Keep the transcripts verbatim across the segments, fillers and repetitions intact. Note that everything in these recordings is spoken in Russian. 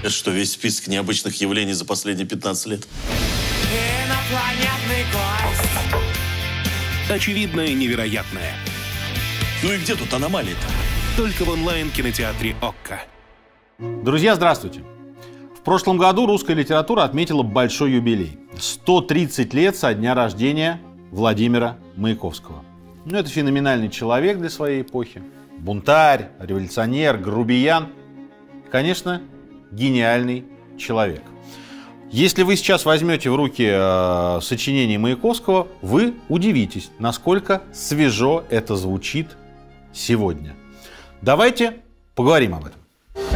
Это что, весь список необычных явлений за последние пятнадцать лет? Инопланетный гость. Очевидное невероятное. Ну и где тут аномалии-то? Только в онлайн-кинотеатре «Окко». Друзья, здравствуйте. В прошлом году русская литература отметила большой юбилей. сто тридцать лет со дня рождения Владимира Маяковского. Ну, это феноменальный человек для своей эпохи. Бунтарь, революционер, грубиян. Конечно, гениальный человек. Если вы сейчас возьмете в руки э, сочинение Маяковского, вы удивитесь, насколько свежо это звучит сегодня. Давайте поговорим об этом.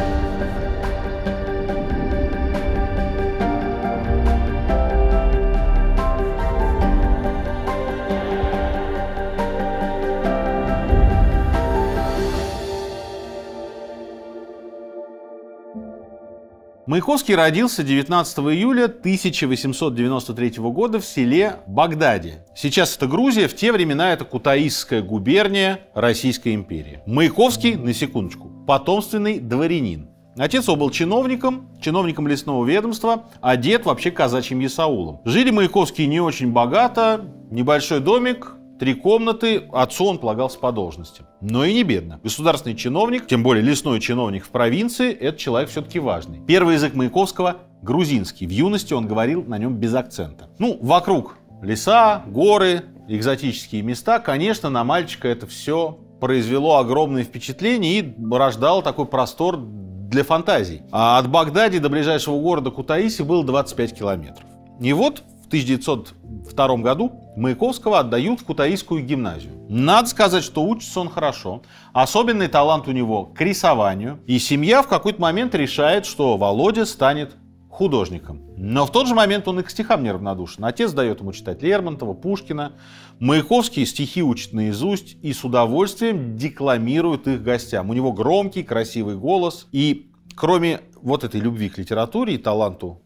Маяковский родился девятнадцатого июля тысяча восемьсот девяносто третьего года в селе Багдаде. Сейчас это Грузия, в те времена это Кутаисская губерния Российской империи. Маяковский, на секундочку, потомственный дворянин. Отец его был чиновником, чиновником лесного ведомства, а дед вообще казачьим ясаулом. Жили Маяковские не очень богато, небольшой домик, три комнаты, отцу он полагался по должности. Но и не бедно. Государственный чиновник, тем более лесной чиновник в провинции, это человек все-таки важный. Первый язык Маяковского — грузинский. В юности он говорил на нем без акцента. Ну, вокруг леса, горы, экзотические места. Конечно, на мальчика это все произвело огромное впечатление и рождало такой простор для фантазий. А от Багдади до ближайшего города Кутаиси было двадцать пять километров. И вот в тысяча девятьсот втором году Маяковского отдают в Кутаисскую гимназию. Надо сказать, что учится он хорошо. Особенный талант у него к рисованию. И семья в какой-то момент решает, что Володя станет художником. Но в тот же момент он и к стихам неравнодушен. Отец дает ему читать Лермонтова, Пушкина. Маяковский стихи учит наизусть и с удовольствием декламирует их гостям. У него громкий, красивый голос. И кроме вот этой любви к литературе и таланту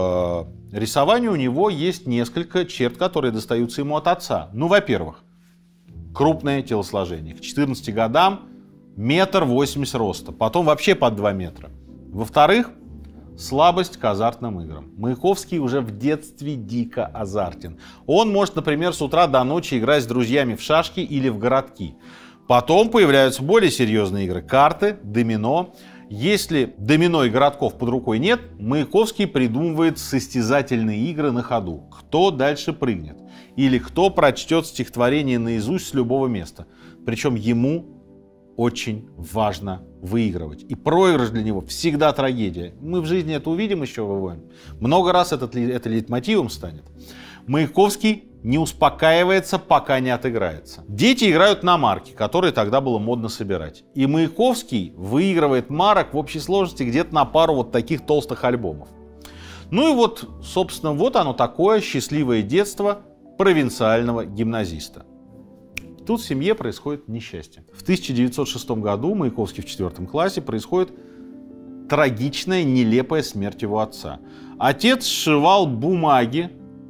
к рисованию, у него есть несколько черт, которые достаются ему от отца. Ну, во-первых, крупное телосложение. К четырнадцати годам метр восемьдесят роста, потом вообще под два метра. Во-вторых, слабость к азартным играм. Маяковский уже в детстве дико азартен. Он может, например, с утра до ночи играть с друзьями в шашки или в городки. Потом появляются более серьезные игры. Карты, домино. Если домино и городков под рукой нет, Маяковский придумывает состязательные игры на ходу. Кто дальше прыгнет? Или кто прочтет стихотворение наизусть с любого места? Причем ему очень важно выигрывать. И проигрыш для него всегда трагедия. Мы в жизни это увидим еще, выводим. Много раз этот, это лейтмотивом станет. Маяковский не успокаивается, пока не отыграется. Дети играют на марки, которые тогда было модно собирать. И Маяковский выигрывает марок в общей сложности где-то на пару вот таких толстых альбомов. Ну и вот, собственно, вот оно такое счастливое детство провинциального гимназиста. Тут в семье происходит несчастье. В тысяча девятьсот шестом году Маяковский в четвертом классе происходит трагичная, нелепая смерть его отца. Отец сшивал бумаги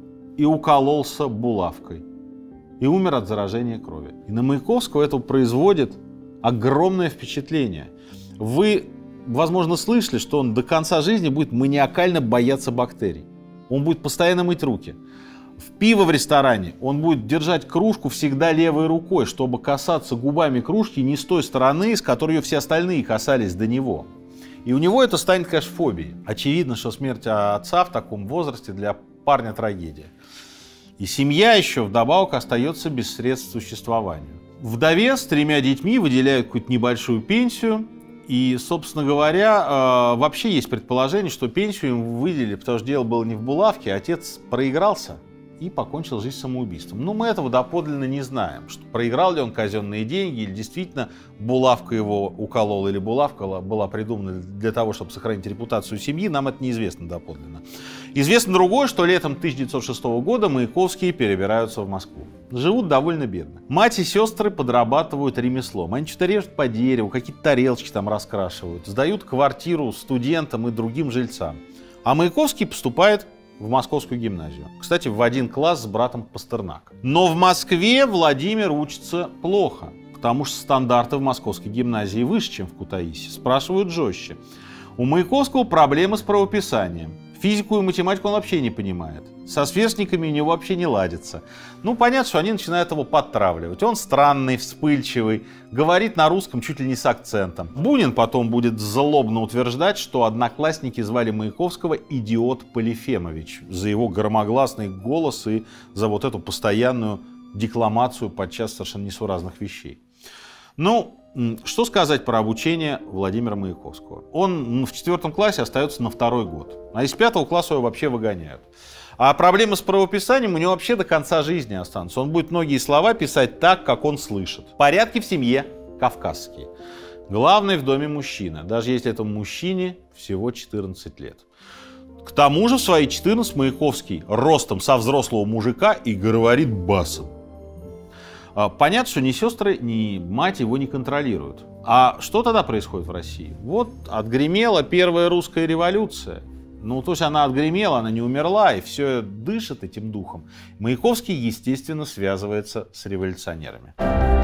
и укололся булавкой. И умер от заражения крови. И на Маяковского это производит огромное впечатление. Вы, возможно, слышали, что он до конца жизни будет маниакально бояться бактерий. Он будет постоянно мыть руки. В пиво в ресторане он будет держать кружку всегда левой рукой, чтобы касаться губами кружки не с той стороны, с которой все остальные касались до него. И у него это станет, конечно, фобией. Очевидно, что смерть отца в таком возрасте для парня трагедия. И семья еще вдобавок остается без средств к существованию. Вдове с тремя детьми выделяют какую-то небольшую пенсию. И, собственно говоря, вообще есть предположение, что пенсию им выделили, потому что дело было не в булавке, а отец проигрался и покончил жизнь самоубийством. Но мы этого доподлинно не знаем, что проиграл ли он казенные деньги, или действительно булавка его уколола, или булавка была придумана для того, чтобы сохранить репутацию семьи, нам это неизвестно доподлинно. Известно другое, что летом тысяча девятьсот шестого года Маяковские перебираются в Москву. Живут довольно бедно. Мать и сестры подрабатывают ремеслом. Они что-то режут по дереву, какие-то тарелочки там раскрашивают, сдают квартиру студентам и другим жильцам. А Маяковский поступает в Московскую гимназию. Кстати, в один класс с братом Пастернака. Но в Москве Владимир учится плохо, потому что стандарты в Московской гимназии выше, чем в Кутаиси. Спрашивают жестче. У Маяковского проблемы с правописанием. Физику и математику он вообще не понимает. Со сверстниками у него вообще не ладится. Ну, понятно, что они начинают его подтравливать. Он странный, вспыльчивый, говорит на русском чуть ли не с акцентом. Бунин потом будет злобно утверждать, что одноклассники звали Маяковского «идиот Полифемович» за его громогласный голос и за вот эту постоянную декламацию подчас совершенно несуразных вещей. Ну, что сказать про обучение Владимира Маяковского? Он в четвертом классе остается на второй год, а из пятого класса его вообще выгоняют. А проблемы с правописанием у него вообще до конца жизни останутся. Он будет многие слова писать так, как он слышит. Порядки в семье кавказские. Главный в доме мужчина, даже если этому мужчине всего четырнадцать лет. К тому же в свои четырнадцать Маяковский ростом со взрослого мужика и говорит басом. Понятно, что ни сестры, ни мать его не контролируют. А что тогда происходит в России? Вот отгремела первая русская революция. Ну, то есть она отгремела, она не умерла, и все дышит этим духом. Маяковский, естественно, связывается с революционерами.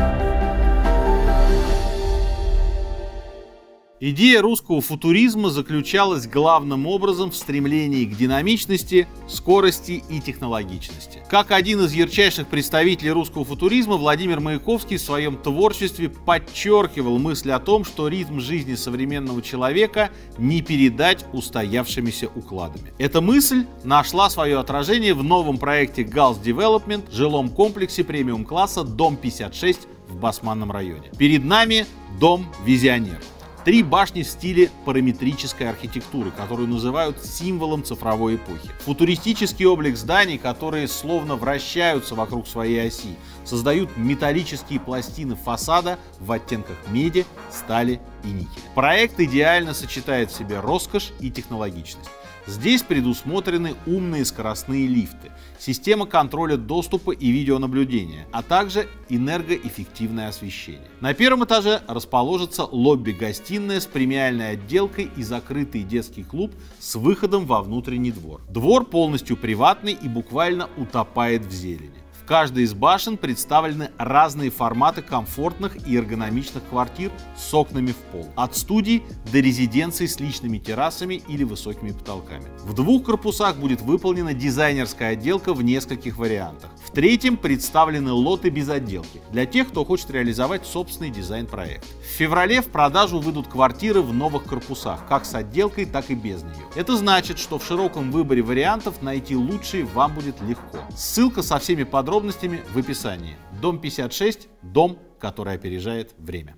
Идея русского футуризма заключалась главным образом в стремлении к динамичности, скорости и технологичности. Как один из ярчайших представителей русского футуризма, Владимир Маяковский в своем творчестве подчеркивал мысль о том, что ритм жизни современного человека не передать устоявшимися укладами. Эта мысль нашла свое отражение в новом проекте галс Development, жилом комплексе премиум-класса Дом пятьдесят шесть в Басманном районе. Перед нами дом визионеров. Три башни в стиле параметрической архитектуры, которую называют символом цифровой эпохи. Футуристический облик зданий, которые словно вращаются вокруг своей оси, создают металлические пластины фасада в оттенках меди, стали и никеля. Проект идеально сочетает в себе роскошь и технологичность. Здесь предусмотрены умные скоростные лифты, система контроля доступа и видеонаблюдения, а также энергоэффективное освещение. На первом этаже расположится лобби-гостиная с премиальной отделкой и закрытый детский клуб с выходом во внутренний двор. Двор полностью приватный и буквально утопает в зелени. В каждой из башен представлены разные форматы комфортных и эргономичных квартир с окнами в пол. От студий до резиденций с личными террасами или высокими потолками. В двух корпусах будет выполнена дизайнерская отделка в нескольких вариантах. В третьем представлены лоты без отделки, для тех, кто хочет реализовать собственный дизайн-проект. В феврале в продажу выйдут квартиры в новых корпусах, как с отделкой, так и без нее. Это значит, что в широком выборе вариантов найти лучшие вам будет легко. Ссылка со всеми подробностями в описании. Дом пятьдесят шесть – дом, который опережает время.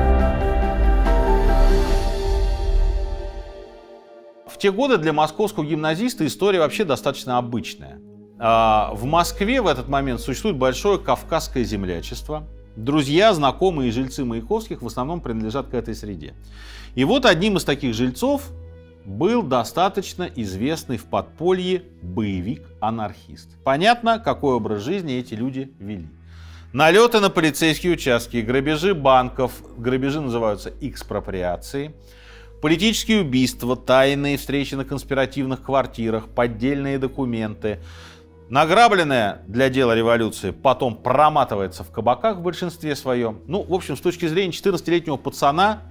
В те годы для московского гимназиста история вообще достаточно обычная. В Москве в этот момент существует большое кавказское землячество. Друзья, знакомые и жильцы Маяковских в основном принадлежат к этой среде. И вот одним из таких жильцов был достаточно известный в подполье боевик-анархист. Понятно, какой образ жизни эти люди вели. Налеты на полицейские участки, грабежи банков, грабежи называются экспроприацией, политические убийства, тайные встречи на конспиративных квартирах, поддельные документы. Награбленное для дела революции потом проматывается в кабаках в большинстве своем. Ну, в общем, с точки зрения четырнадцатилетнего пацана,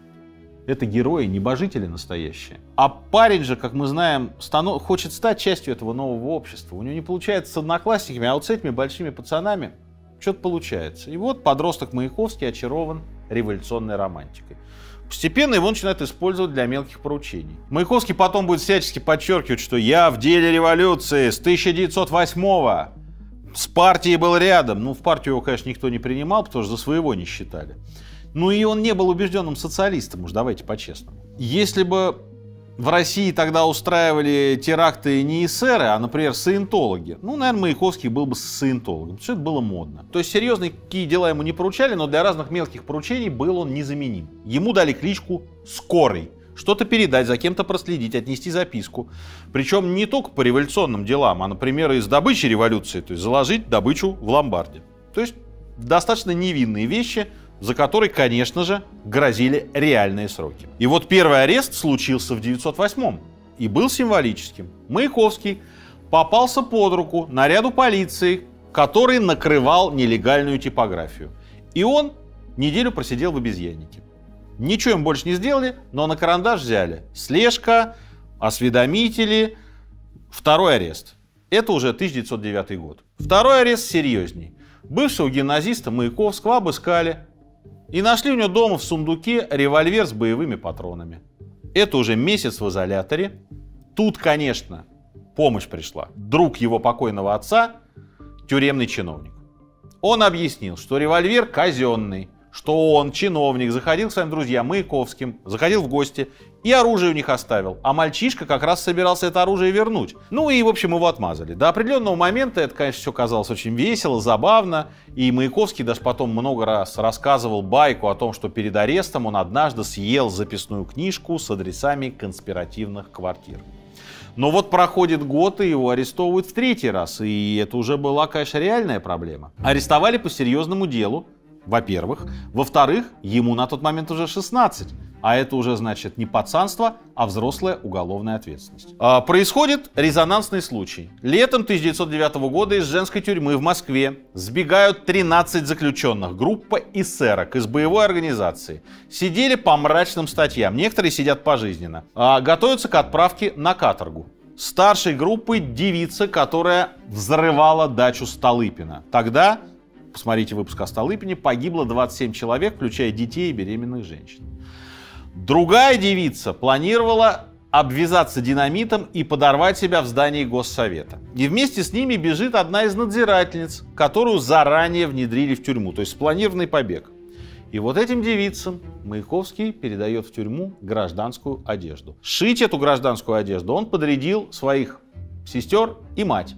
это герои, небожители настоящие. А парень же, как мы знаем, станов... хочет стать частью этого нового общества. У него не получается с одноклассниками, а вот с этими большими пацанами что-то получается. И вот подросток Маяковский очарован революционной романтикой. Постепенно его начинают использовать для мелких поручений. Маяковский потом будет всячески подчеркивать, что я в деле революции с тысяча девятьсот восьмого. С партией был рядом. Ну, в партию его, конечно, никто не принимал, потому что за своего не считали. Ну и он не был убежденным социалистом, уж давайте по-честному. Если бы в России тогда устраивали теракты не эсеры, а, например, саентологи, ну, наверное, Маяковский был бы саентологом, потому что это было модно. То есть серьезные какие дела ему не поручали, но для разных мелких поручений был он незаменим. Ему дали кличку «Скорый». Что-то передать, за кем-то проследить, отнести записку. Причем не только по революционным делам, а, например, из добычи революции, то есть заложить добычу в ломбарде. То есть достаточно невинные вещи, за которые, конечно же, грозили реальные сроки. И вот первый арест случился в девятьсот восьмом и был символическим. Маяковский попался под руку наряду полиции, который накрывал нелегальную типографию. И он неделю просидел в обезьяннике. Ничего им больше не сделали, но на карандаш взяли слежка, осведомители, второй арест. Это уже тысяча девятьсот девятый год. Второй арест серьезней. Бывшего гимназиста Маяковского обыскали и нашли у него дома в сундуке револьвер с боевыми патронами. Это уже месяц в изоляторе. Тут, конечно, помощь пришла. Друг его покойного отца, тюремный чиновник. Он объяснил, что револьвер казенный, что он, чиновник, заходил к своим друзьям Маяковским, заходил в гости и оружие у них оставил. А мальчишка как раз собирался это оружие вернуть. Ну и, в общем, его отмазали. До определенного момента это, конечно, все казалось очень весело, забавно. И Маяковский даже потом много раз рассказывал байку о том, что перед арестом он однажды съел записную книжку с адресами конспиративных квартир. Но вот проходит год, и его арестовывают в третий раз. И это уже была, конечно, реальная проблема. Арестовали по серьезному делу, во-первых. Во-вторых, ему на тот момент уже шестнадцать. А это уже, значит, не пацанство, а взрослая уголовная ответственность. А, происходит резонансный случай. Летом тысяча девятьсот девятого года из женской тюрьмы в Москве сбегают тринадцать заключенных. Группа эсерок из боевой организации. Сидели по мрачным статьям. Некоторые сидят пожизненно. А, готовятся к отправке на каторгу. Старшей группы девица, которая взрывала дачу Столыпина. Тогда, посмотрите выпуск о Столыпине, погибло двадцать семь человек, включая детей и беременных женщин. Другая девица планировала обвязаться динамитом и подорвать себя в здании Госсовета. И вместе с ними бежит одна из надзирательниц, которую заранее внедрили в тюрьму, то есть спланированный побег. И вот этим девицам Маяковский передает в тюрьму гражданскую одежду. Шить эту гражданскую одежду он подрядил своих сестер и мать.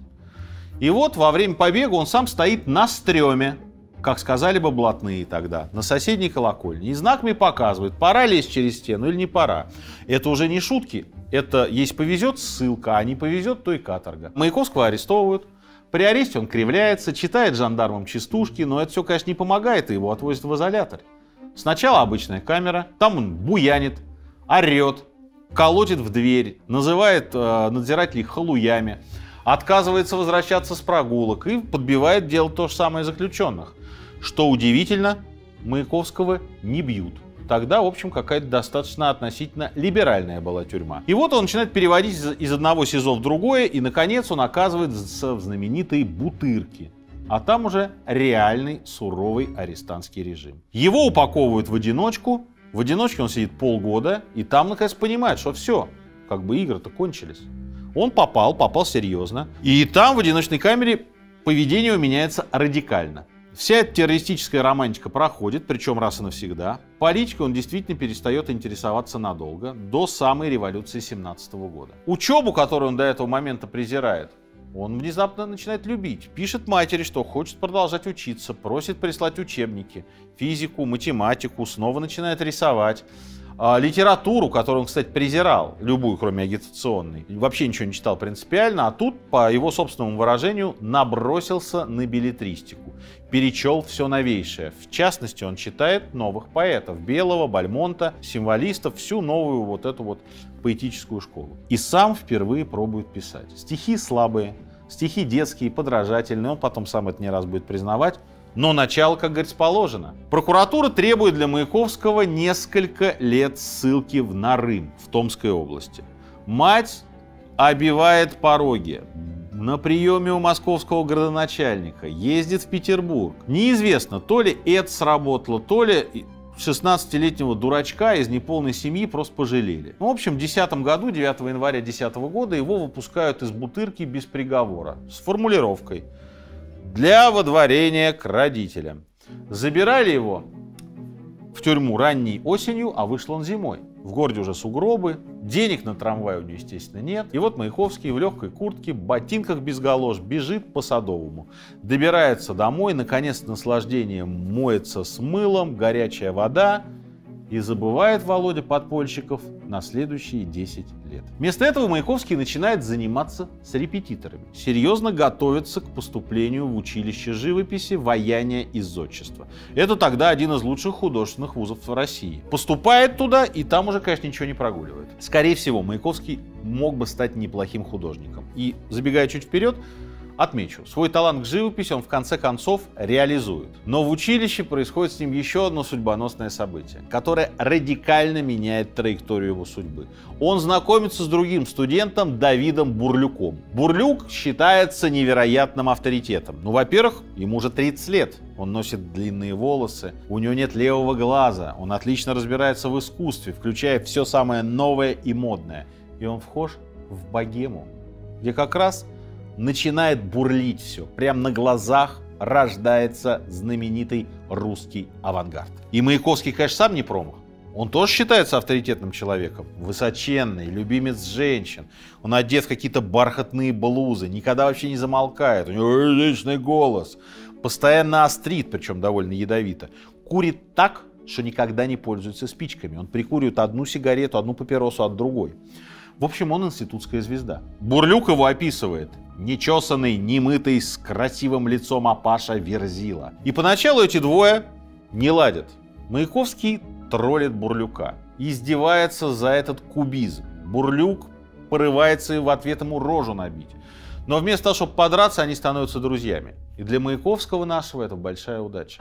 И вот во время побега он сам стоит на стреме, как сказали бы блатные тогда, на соседней колокольне. И знаками показывает, пора лезть через стену или не пора. Это уже не шутки. Это, если повезет, ссылка, а не повезет, то и каторга. Маяковского арестовывают. При аресте он кривляется, читает жандармам частушки, но это все, конечно, не помогает, и его отвозят в изолятор. Сначала обычная камера, там он буянит, орет, колотит в дверь, называет э, надзирателей халуями, отказывается возвращаться с прогулок и подбивает делать то же самое заключенных. Что удивительно, Маяковского не бьют. Тогда, в общем, какая-то достаточно относительно либеральная была тюрьма. И вот он начинает переводить из одного СИЗО в другое, и, наконец, он оказывается в знаменитой Бутырке. А там уже реальный суровый арестантский режим. Его упаковывают в одиночку. В одиночке он сидит полгода, и там, наконец, понимает, что все, как бы игры-то кончились. Он попал, попал серьезно. И там, в одиночной камере, поведение его меняется радикально. Вся эта террористическая романтика проходит, причем раз и навсегда. Политикой он действительно перестает интересоваться надолго, до самой революции семнадцатого года. Учебу, которую он до этого момента презирает, он внезапно начинает любить. Пишет матери, что хочет продолжать учиться, просит прислать учебники, физику, математику, снова начинает рисовать. А литературу, которую он, кстати, презирал, любую, кроме агитационной, вообще ничего не читал принципиально, а тут, по его собственному выражению, набросился на беллетристику, перечел все новейшее. В частности, он читает новых поэтов: Белого, Бальмонта, символистов, всю новую вот эту вот поэтическую школу. И сам впервые пробует писать. Стихи слабые, стихи детские, подражательные, он потом сам это не раз будет признавать. Но начало, как говорится, положено. Прокуратура требует для Маяковского несколько лет ссылки в Нарым, в Томской области. Мать обивает пороги. На приеме у московского градоначальника, ездит в Петербург. Неизвестно, то ли это сработало, то ли шестнадцатилетнего дурачка из неполной семьи просто пожалели. Ну, в общем, в две тысячи десятом году, девятого января две тысячи десятого года, его выпускают из Бутырки без приговора, с формулировкой: для водворения к родителям. Забирали его в тюрьму ранней осенью, а вышел он зимой. В городе уже сугробы, денег на трамвай у него, естественно, нет. И вот Маяковский в легкой куртке, ботинках без галош бежит по Садовому. Добирается домой, наконец, с наслаждением моется с мылом, горячая вода. И забывает Володя Подпольщиков на следующие десять лет. Вместо этого Маяковский начинает заниматься с репетиторами. Серьезно готовится к поступлению в училище живописи, ваяния и зодчества. Это тогда один из лучших художественных вузов в России. Поступает туда, и там уже, конечно, ничего не прогуливает. Скорее всего, Маяковский мог бы стать неплохим художником. И, забегая чуть вперед, Отмечу, свой талант к живописи он в конце концов реализует. Но в училище происходит с ним еще одно судьбоносное событие, которое радикально меняет траекторию его судьбы. Он знакомится с другим студентом Давидом Бурлюком. Бурлюк считается невероятным авторитетом. Ну, во-первых, ему уже тридцать лет. Он носит длинные волосы, у него нет левого глаза, он отлично разбирается в искусстве, включая все самое новое и модное. И он вхож в богему, где как раз начинает бурлить все. Прямо на глазах рождается знаменитый русский авангард. И Маяковский, конечно, сам не промах. Он тоже считается авторитетным человеком. Высоченный, любимец женщин. Он одет в какие-то бархатные блузы, никогда вообще не замолкает. У него личный голос. Постоянно острит, причем довольно ядовито. Курит так, что никогда не пользуется спичками. Он прикуривает одну сигарету, одну папиросу от другой. В общем, он институтская звезда. Бурлюк его описывает: нечесанный, немытый, с красивым лицом Апаша Верзила. И поначалу эти двое не ладят. Маяковский троллит Бурлюка, издевается за этот кубизм. Бурлюк порывается и в ответ ему рожу набить. Но вместо того, чтобы подраться, они становятся друзьями. И для Маяковского нашего это большая удача.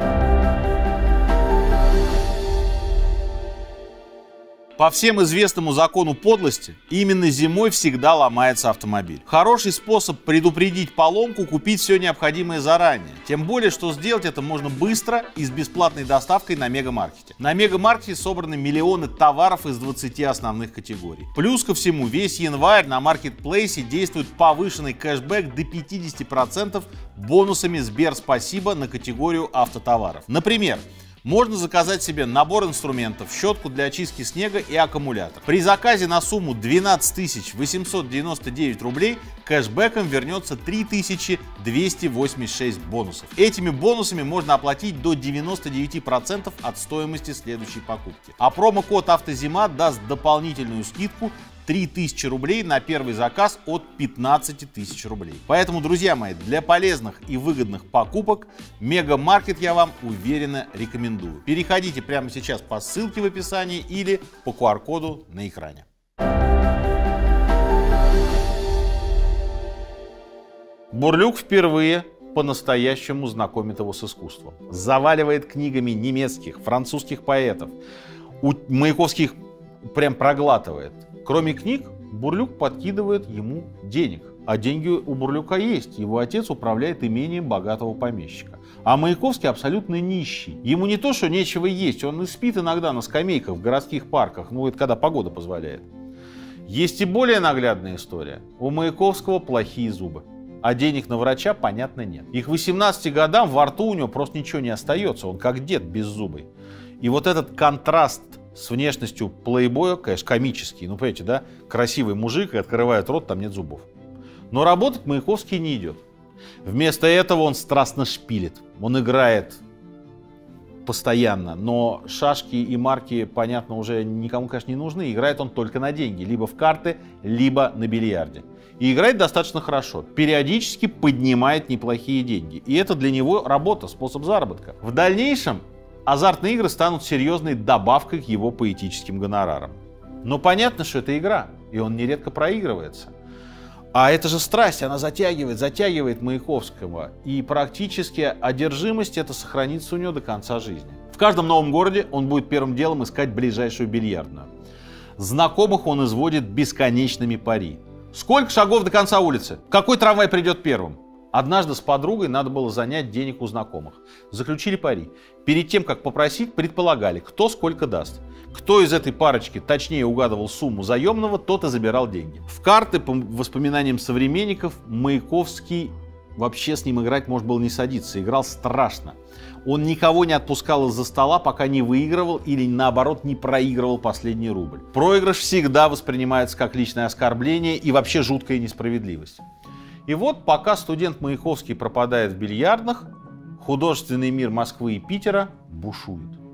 По всем известному закону подлости, именно зимой всегда ломается автомобиль. Хороший способ предупредить поломку — купить все необходимое заранее. Тем более, что сделать это можно быстро и с бесплатной доставкой на Мегамаркете. На Мегамаркете собраны миллионы товаров из двадцати основных категорий. Плюс ко всему, весь январь на маркетплейсе действует повышенный кэшбэк до пятидесяти процентов бонусами Сберспасибо на категорию автотоваров. Например, можно заказать себе набор инструментов, щетку для очистки снега и аккумулятор. При заказе на сумму двенадцать тысяч восемьсот девяносто девять рублей кэшбэком вернется три тысячи двести восемьдесят шесть бонусов. Этими бонусами можно оплатить до девяноста девяти процентов от стоимости следующей покупки. А промокод «Автозима» даст дополнительную скидку три тысячи рублей на первый заказ от пятнадцати тысяч рублей. Поэтому, друзья мои, для полезных и выгодных покупок Мегамаркет я вам уверенно рекомендую. Переходите прямо сейчас по ссылке в описании или по ку ар коду на экране. Бурлюк впервые по-настоящему знакомит его с искусством. Заваливает книгами немецких, французских поэтов. У Маяковских прям проглатывает. Кроме книг, Бурлюк подкидывает ему денег. А деньги у Бурлюка есть. Его отец управляет имением богатого помещика. А Маяковский абсолютно нищий. Ему не то, что нечего есть, он и спит иногда на скамейках в городских парках. Ну, это когда погода позволяет. Есть и более наглядная история. У Маяковского плохие зубы. А денег на врача, понятно, нет. И к восемнадцати годам во рту у него просто ничего не остается. Он как дед беззубый. И вот этот контраст с внешностью плейбоя, конечно, комический. Ну, понимаете, да? Красивый мужик, и открывает рот, там нет зубов. Но работать Маяковский не идет. Вместо этого он страстно шпилит. Он играет постоянно, но шашки и марки, понятно, уже никому, конечно, не нужны. Играет он только на деньги. Либо в карты, либо на бильярде. И играет достаточно хорошо. Периодически поднимает неплохие деньги. И это для него работа, способ заработка. В дальнейшем азартные игры станут серьезной добавкой к его поэтическим гонорарам. Но понятно, что это игра, и он нередко проигрывается. А это же страсть, она затягивает, затягивает Маяковского. И практически одержимость это сохранится у него до конца жизни. В каждом новом городе он будет первым делом искать ближайшую бильярдную. Знакомых он изводит бесконечными пари. Сколько шагов до конца улицы? Какой трамвай придет первым? Однажды с подругой надо было занять денег у знакомых. Заключили пари. Перед тем, как попросить, предполагали, кто сколько даст. Кто из этой парочки точнее угадывал сумму заемного, тот и забирал деньги. В карты, по воспоминаниям современников, Маяковский вообще с ним играть можно было не садиться. Играл страшно. Он никого не отпускал из-за стола, пока не выигрывал или, наоборот, не проигрывал последний рубль. Проигрыш всегда воспринимается как личное оскорбление и вообще жуткая несправедливость. И вот, пока студент Маяковский пропадает в бильярдных, художественный мир Москвы и Питера бушует.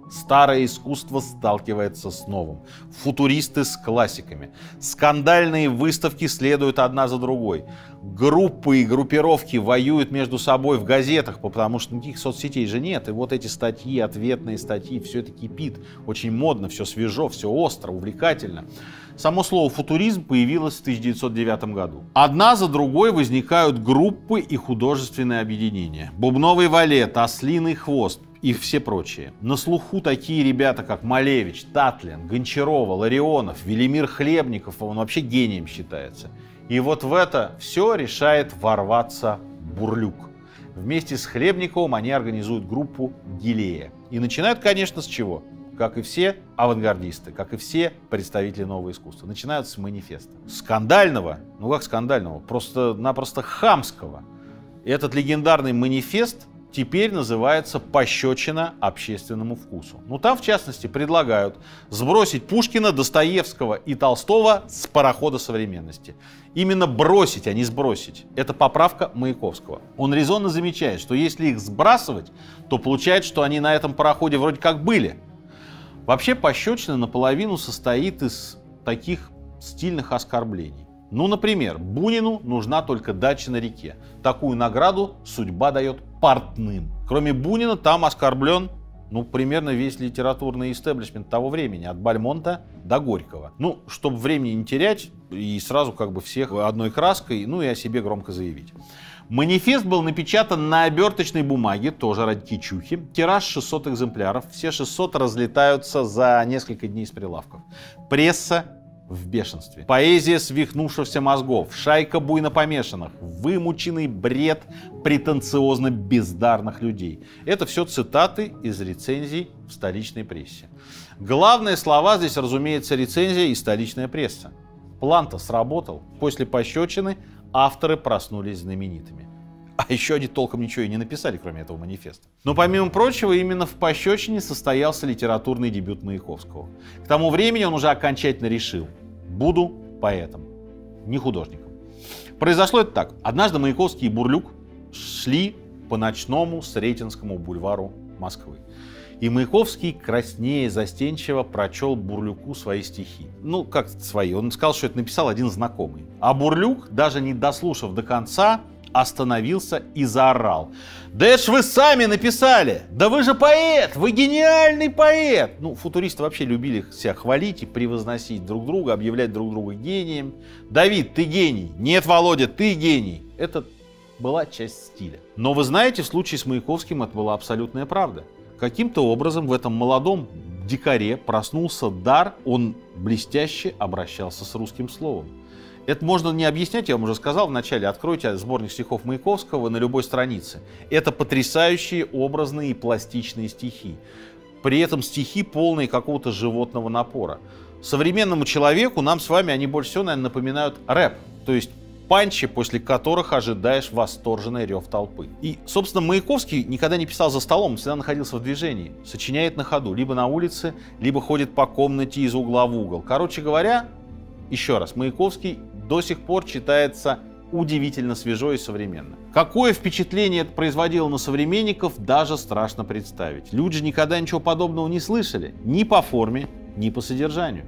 Старое искусство сталкивается с новым. Футуристы с классиками. Скандальные выставки следуют одна за другой. Группы и группировки воюют между собой в газетах, потому что никаких соцсетей же нет. И вот эти статьи, ответные статьи, все это кипит. Очень модно, все свежо, все остро, увлекательно. Само слово «футуризм» появилось в тысяча девятьсот девятом году. Одна за другой возникают группы и художественные объединения. Бубновый валет, ослиный хвост и все прочие. На слуху такие ребята, как Малевич, Татлин, Гончарова, Ларионов, Велимир Хлебников, он вообще гением считается. И вот в это все решает ворваться Бурлюк. Вместе с Хлебниковым они организуют группу «Гилея». И начинают, конечно, с чего? Как и все авангардисты, как и все представители нового искусства. Начинают с манифеста. Скандального, ну как скандального, просто-напросто хамского. Этот легендарный манифест теперь называется «Пощечина общественному вкусу». Ну там, в частности, предлагают сбросить Пушкина, Достоевского и Толстого с парохода современности. Именно бросить, а не сбросить. Это поправка Маяковского. Он резонно замечает, что если их сбрасывать, то получается, что они на этом пароходе вроде как были. Вообще пощечина наполовину состоит из таких стильных оскорблений. Ну, например, Бунину нужна только дача на реке. Такую награду судьба дает портным. Кроме Бунина там оскорблен, ну, примерно весь литературный истеблишмент того времени, от Бальмонта до Горького. Ну, чтобы времени не терять и сразу как бы всех одной краской, ну и о себе громко заявить. Манифест был напечатан на оберточной бумаге, тоже ради кичухи. Тираж шестьсот экземпляров. Все шестьсот разлетаются за несколько дней с прилавков. Пресса в бешенстве. Поэзия свихнувшихся мозгов. Шайка буйно помешанных. Вымученный бред претенциозно бездарных людей. Это все цитаты из рецензий в столичной прессе. Главные слова здесь, разумеется, рецензия и столичная пресса. План-то сработал. После пощечины авторы проснулись знаменитыми. А еще они толком ничего и не написали, кроме этого манифеста. Но помимо прочего, именно в пощечине состоялся литературный дебют Маяковского. К тому времени он уже окончательно решил: буду поэтом, не художником. Произошло это так. Однажды Маяковский и Бурлюк шли по ночному Сретенскому бульвару Москвы. И Маяковский, краснея застенчиво, прочел Бурлюку свои стихи. Ну, как свои. Он сказал, что это написал один знакомый. А Бурлюк, даже не дослушав до конца, остановился и заорал: «Да это ж вы сами написали! Да вы же поэт! Вы гениальный поэт!» Ну, футуристы вообще любили себя хвалить и превозносить друг друга, объявлять друг друга гением. «Давид, ты гений!» «Нет, Володя, ты гений!» Это была часть стиля. Но вы знаете, в случае с Маяковским это была абсолютная правда. Каким-то образом в этом молодом дикаре проснулся дар, он блестяще обращался с русским словом. Это можно не объяснять, я вам уже сказал вначале. Откройте сборник стихов Маяковского на любой странице. Это потрясающие образные и пластичные стихи. При этом стихи полные какого-то животного напора. Современному человеку, нам с вами, они больше всего, наверное, напоминают рэп. То есть панчи, после которых ожидаешь восторженный рев толпы. И, собственно, Маяковский никогда не писал за столом, он всегда находился в движении. Сочиняет на ходу, либо на улице, либо ходит по комнате из угла в угол. Короче говоря, еще раз, Маяковский до сих пор читается удивительно свежо и современно. Какое впечатление это производило на современников, даже страшно представить. Люди же никогда ничего подобного не слышали. Ни по форме, ни по содержанию.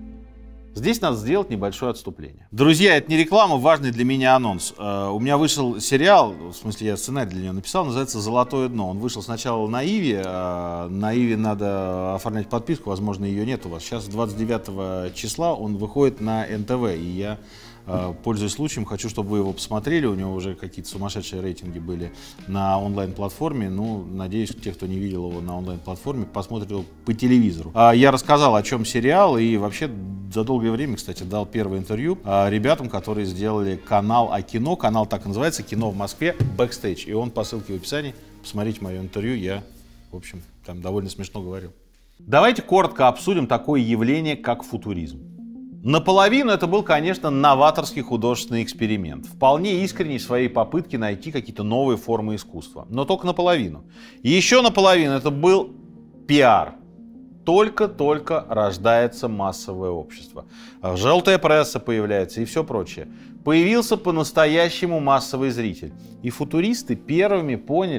Здесь надо сделать небольшое отступление. Друзья, это не реклама, важный для меня анонс. Uh, у меня вышел сериал, в смысле я сценарий для него написал, называется «Золотое дно». Он вышел сначала на Иви, uh, на Иви надо оформлять подписку, возможно, ее нет у вас. Сейчас двадцать девятого числа он выходит на эн тэ вэ, и я, uh, пользуясь случаем, хочу, чтобы вы его посмотрели. У него уже какие-то сумасшедшие рейтинги были на онлайн-платформе. Ну, надеюсь, те, кто не видел его на онлайн-платформе, посмотрят его по телевизору. Uh, я рассказал, о чем сериал, и вообще за долгое время, кстати, дал первое интервью а, ребятам, которые сделали канал о кино. Канал так и называется «Кино в Москве. Бэкстейдж». И он по ссылке в описании. Посмотрите мое интервью. Я, в общем, там довольно смешно говорил. Давайте коротко обсудим такое явление, как футуризм. Наполовину это был, конечно, новаторский художественный эксперимент. Вполне искренний в своей попытке найти какие-то новые формы искусства. Но только наполовину. И еще наполовину это был пиар. Только-только рождается массовое общество. Желтая пресса появляется и все прочее. Появился по-настоящему массовый зритель. И футуристы первыми поняли,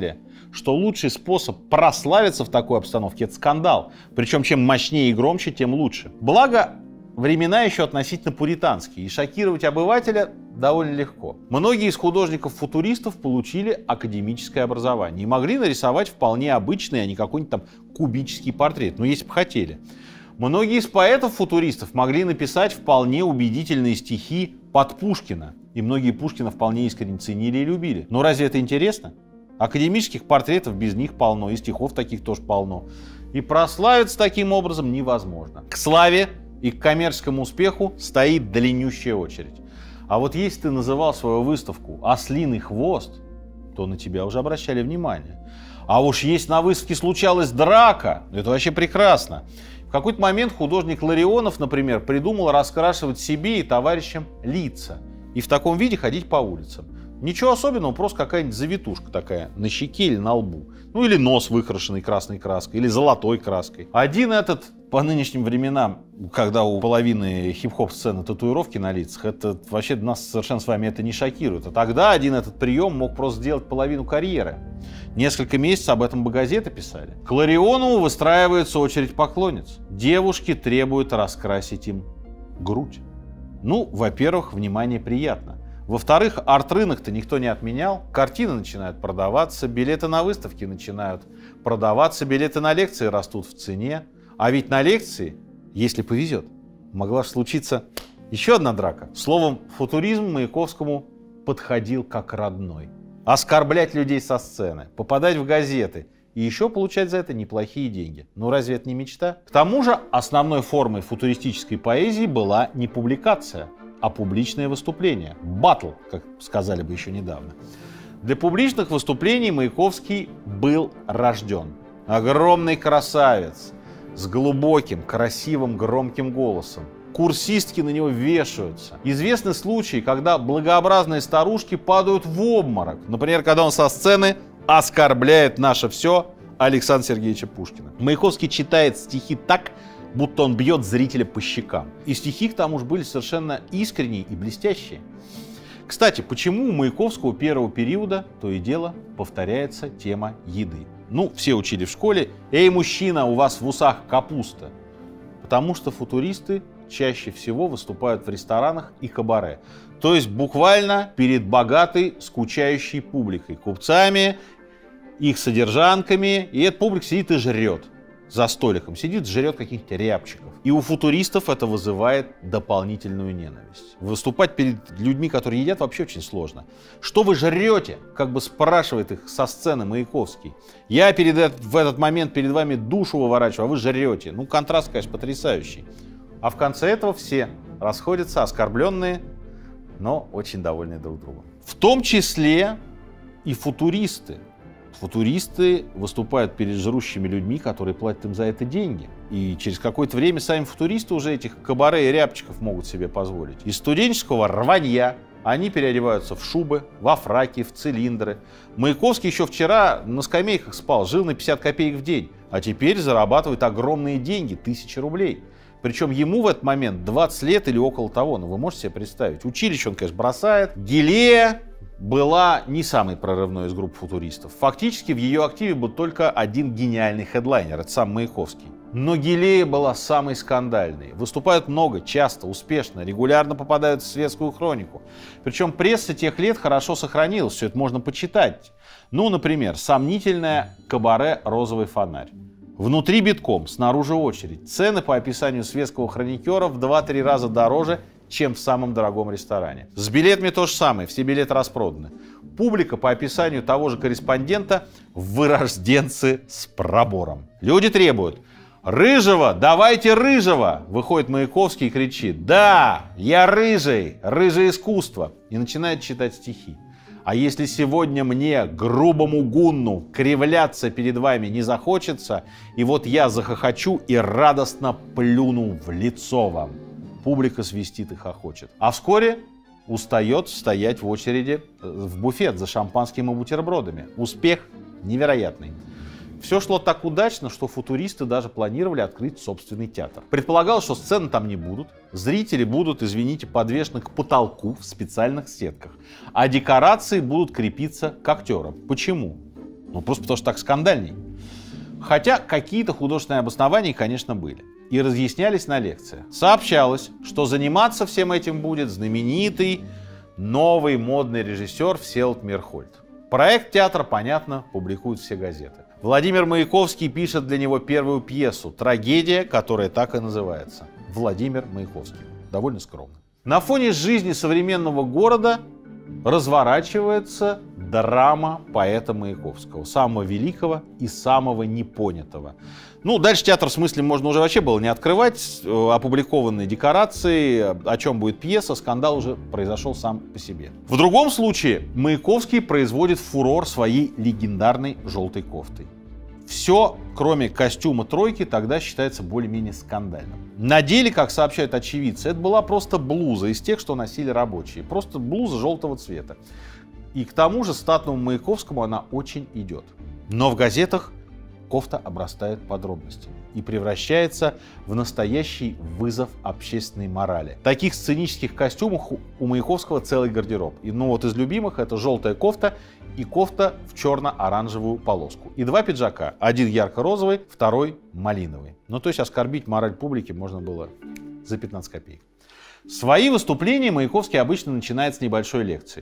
что лучший способ прославиться в такой обстановке — это скандал. Причем чем мощнее и громче, тем лучше. Благо, времена еще относительно пуританские, и шокировать обывателя довольно легко. Многие из художников-футуристов получили академическое образование и могли нарисовать вполне обычный, а не какой-нибудь там кубический портрет, ну если бы хотели. Многие из поэтов-футуристов могли написать вполне убедительные стихи под Пушкина, и многие Пушкина вполне искренне ценили и любили. Но разве это интересно? Академических портретов без них полно, и стихов таких тоже полно. И прославиться таким образом невозможно. К славе и к коммерческому успеху стоит длиннющая очередь. А вот если ты называл свою выставку «Ослиный хвост», то на тебя уже обращали внимание. А уж если на выставке случалась драка, это вообще прекрасно. В какой-то момент художник Ларионов, например, придумал раскрашивать себе и товарищам лица и в таком виде ходить по улицам. Ничего особенного, просто какая-нибудь завитушка такая на щеке или на лбу. Ну или нос, выкрашенный красной краской, или золотой краской. Один этот, по нынешним временам, когда у половины хип-хоп сцены татуировки на лицах, это вообще нас совершенно с вами это не шокирует. А тогда один этот прием мог просто сделать половину карьеры. Несколько месяцев об этом бы газеты писали. К Ларионову выстраивается очередь поклонниц. Девушки требуют раскрасить им грудь. Ну, во-первых, внимание приятно. Во-вторых, арт-рынок-то никто не отменял. Картины начинают продаваться, билеты на выставки начинают продаваться, билеты на лекции растут в цене. А ведь на лекции, если повезет, могла случиться еще одна драка. Словом, футуризм Маяковскому подходил как родной. Оскорблять людей со сцены, попадать в газеты и еще получать за это неплохие деньги. Ну разве это не мечта? К тому же основной формой футуристической поэзии была не публикация, а публичное выступление. Баттл, как сказали бы еще недавно. Для публичных выступлений Маяковский был рожден. Огромный красавец с глубоким, красивым, громким голосом. Курсистки на него вешаются. Известны случаи, когда благообразные старушки падают в обморок. Например, когда он со сцены оскорбляет наше все Александра Сергеевича Пушкина. Маяковский читает стихи так, будто он бьет зрителя по щекам. И стихи, к тому же, были совершенно искренние и блестящие. Кстати, почему у Маяковского первого периода то и дело повторяется тема еды? Ну, все учили в школе: «Эй, мужчина, у вас в усах капуста». Потому что футуристы чаще всего выступают в ресторанах и кабаре. То есть буквально перед богатой, скучающей публикой, купцами, их содержанками. И эта публика сидит и жрет. За столиком сидит, жрет каких-то рябчиков. И у футуристов это вызывает дополнительную ненависть. Выступать перед людьми, которые едят, вообще очень сложно. «Что вы жрете?» — как бы спрашивает их со сцены Маяковский. «Я перед этот, в этот момент перед вами душу выворачиваю, а вы жрете». Ну, контраст, конечно, потрясающий. А в конце этого все расходятся оскорбленные, но очень довольные друг другом. В том числе и футуристы. Футуристы выступают перед жрущими людьми, которые платят им за это деньги. И через какое-то время сами футуристы уже этих кабаре и рябчиков могут себе позволить. Из студенческого рванья они переодеваются в шубы, во фраки, в цилиндры. Маяковский еще вчера на скамейках спал, жил на пятьдесят копеек в день, а теперь зарабатывает огромные деньги, тысячи рублей. Причем ему в этот момент двадцать лет или около того, ну вы можете себе представить. Училище он, конечно, бросает. Гелея была не самой прорывной из групп футуристов. Фактически в ее активе был только один гениальный хедлайнер, это сам Маяковский. Но Гелея была самой скандальной. Выступают много, часто, успешно, регулярно попадают в светскую хронику. Причем пресса тех лет хорошо сохранилась, все это можно почитать. Ну, например, сомнительное кабаре «Розовый фонарь». Внутри битком, снаружи очередь. Цены по описанию светского хроникера в два-три раза дороже, чем в самом дорогом ресторане. С билетами то же самое, все билеты распроданы. Публика, по описанию того же корреспондента, вырожденцы с пробором. Люди требуют: «Рыжего, давайте рыжего!» Выходит Маяковский и кричит: «Да, я рыжий, рыжее искусство!» И начинает читать стихи. А если сегодня мне, грубому гунну, кривляться перед вами не захочется, и вот я захохочу и радостно плюну в лицо вам. Публика свистит и хохочет. А вскоре устает стоять в очереди в буфет за шампанским и бутербродами. Успех невероятный. Все шло так удачно, что футуристы даже планировали открыть собственный театр. Предполагалось, что сцены там не будут, зрители будут, извините, подвешены к потолку в специальных сетках, а декорации будут крепиться к актерам. Почему? Ну, просто потому что так скандальней. Хотя какие-то художественные обоснования, конечно, были. И разъяснялись на лекциях. Сообщалось, что заниматься всем этим будет знаменитый новый модный режиссер Всеволод Мирхольд. Проект театра, понятно, публикуют все газеты. Владимир Маяковский пишет для него первую пьесу «Трагедия», которая так и называется. Владимир Маяковский. Довольно скромно. На фоне жизни современного города разворачивается драма поэта Маяковского, самого великого и самого непонятого. Ну, дальше театр в смысле можно уже вообще было не открывать. Опубликованные декорации, о чем будет пьеса, скандал уже произошел сам по себе. В другом случае Маяковский производит фурор своей легендарной желтой кофтой. Все, кроме костюма тройки, тогда считается более-менее скандальным. На деле, как сообщают очевидцы, это была просто блуза из тех, что носили рабочие. Просто блуза желтого цвета. И к тому же статному Маяковскому она очень идет. Но в газетах кофта обрастает подробностями и превращается в настоящий вызов общественной морали. Таких сценических костюмов у Маяковского целый гардероб. И ну вот из любимых это желтая кофта и кофта в черно-оранжевую полоску. И два пиджака. Один ярко-розовый, второй малиновый. Ну то есть оскорбить мораль публики можно было за пятнадцать копеек. Свои выступления Маяковский обычно начинает с небольшой лекции.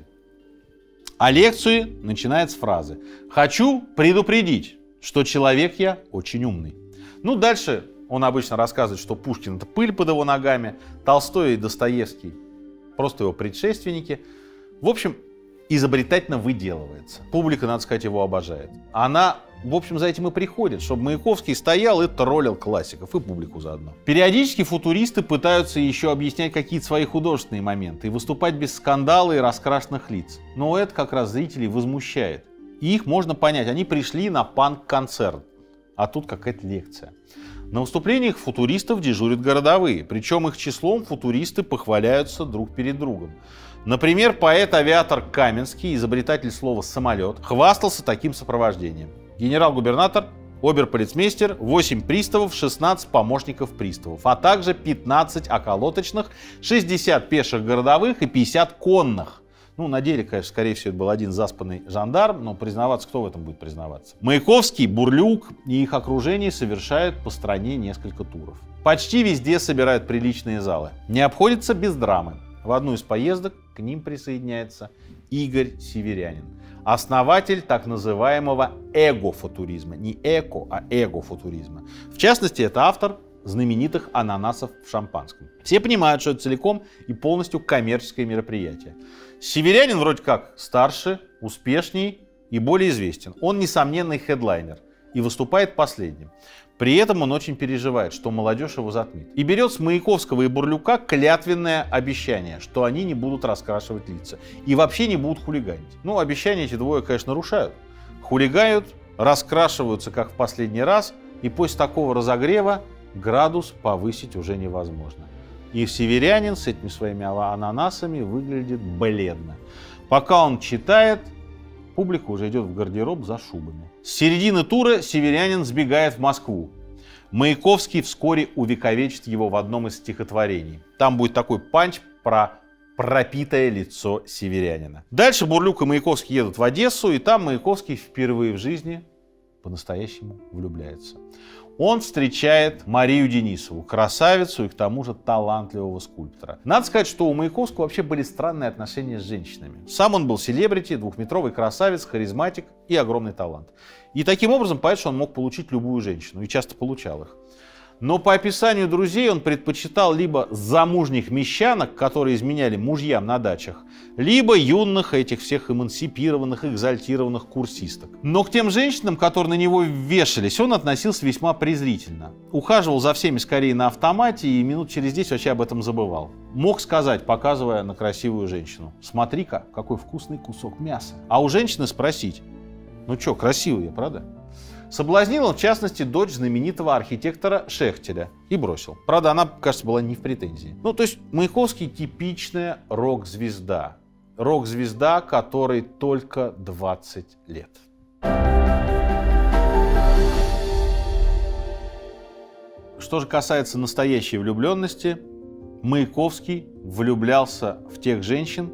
А лекцию начинает с фразы «Хочу предупредить, что человек я очень умный». Ну, дальше он обычно рассказывает, что Пушкин — это пыль под его ногами, Толстой и Достоевский — просто его предшественники. В общем, изобретательно выделывается. Публика, надо сказать, его обожает. Она, в общем, за этим и приходит, чтобы Маяковский стоял и троллил классиков, и публику заодно. Периодически футуристы пытаются еще объяснять какие-то свои художественные моменты и выступать без скандала и раскрашенных лиц. Но это как раз зрителей возмущает. И их можно понять. Они пришли на панк-концерт, а тут какая-то лекция. На выступлениях футуристов дежурят городовые. Причем их числом футуристы похваляются друг перед другом. Например, поэт-авиатор Каменский, изобретатель слова «самолет», хвастался таким сопровождением. Генерал-губернатор, обер-полицмейстер, восемь приставов, шестнадцать помощников приставов, а также пятнадцать околоточных, шестьдесят пеших городовых и пятьдесят конных. Ну, на деле, конечно, скорее всего, это был один заспанный жандарм, но признаваться, кто в этом будет признаваться? Маяковский, Бурлюк и их окружение совершают по стране несколько туров. Почти везде собирают приличные залы. Не обходится без драмы. В одну из поездок к ним присоединяется Игорь Северянин, основатель так называемого эго-футуризма. Не эко, а эго-футуризма. В частности, это автор знаменитых ананасов в шампанском. Все понимают, что это целиком и полностью коммерческое мероприятие. Северянин вроде как старше, успешней и более известен. Он несомненный хедлайнер и выступает последним. При этом он очень переживает, что молодежь его затмит. И берет с Маяковского и Бурлюка клятвенное обещание, что они не будут раскрашивать лица и вообще не будут хулиганить. Ну, обещания эти двое, конечно, нарушают. Хулигают, раскрашиваются, как в последний раз, и после такого разогрева градус повысить уже невозможно. И Северянин с этими своими ананасами выглядит бледно. Пока он читает, публика уже идет в гардероб за шубами. С середины тура Северянин сбегает в Москву. Маяковский вскоре увековечит его в одном из стихотворений. Там будет такой панч про пропитое лицо Северянина. Дальше Бурлюк и Маяковский едут в Одессу, и там Маяковский впервые в жизни по-настоящему влюбляется. Он встречает Марию Денисову, красавицу и к тому же талантливого скульптора. Надо сказать, что у Маяковского вообще были странные отношения с женщинами. Сам он был селебрити, двухметровый красавец, харизматик и огромный талант. И таким образом, понятно, что он мог получить любую женщину, и часто получал их. Но по описанию друзей он предпочитал либо замужних мещанок, которые изменяли мужьям на дачах, либо юных этих всех эмансипированных, экзальтированных курсисток. Но к тем женщинам, которые на него вешались, он относился весьма презрительно. Ухаживал за всеми скорее на автомате и минут через десять вообще об этом забывал. Мог сказать, показывая на красивую женщину: «Смотри-ка, какой вкусный кусок мяса». А у женщины спросить: «Ну что, красивая, правда?» Соблазнил он, в частности, дочь знаменитого архитектора Шехтеля и бросил. Правда, она, кажется, была не в претензии. Ну, то есть Маяковский типичная рок-звезда. Рок-звезда, которой только двадцать лет. Что же касается настоящей влюбленности, Маяковский влюблялся в тех женщин,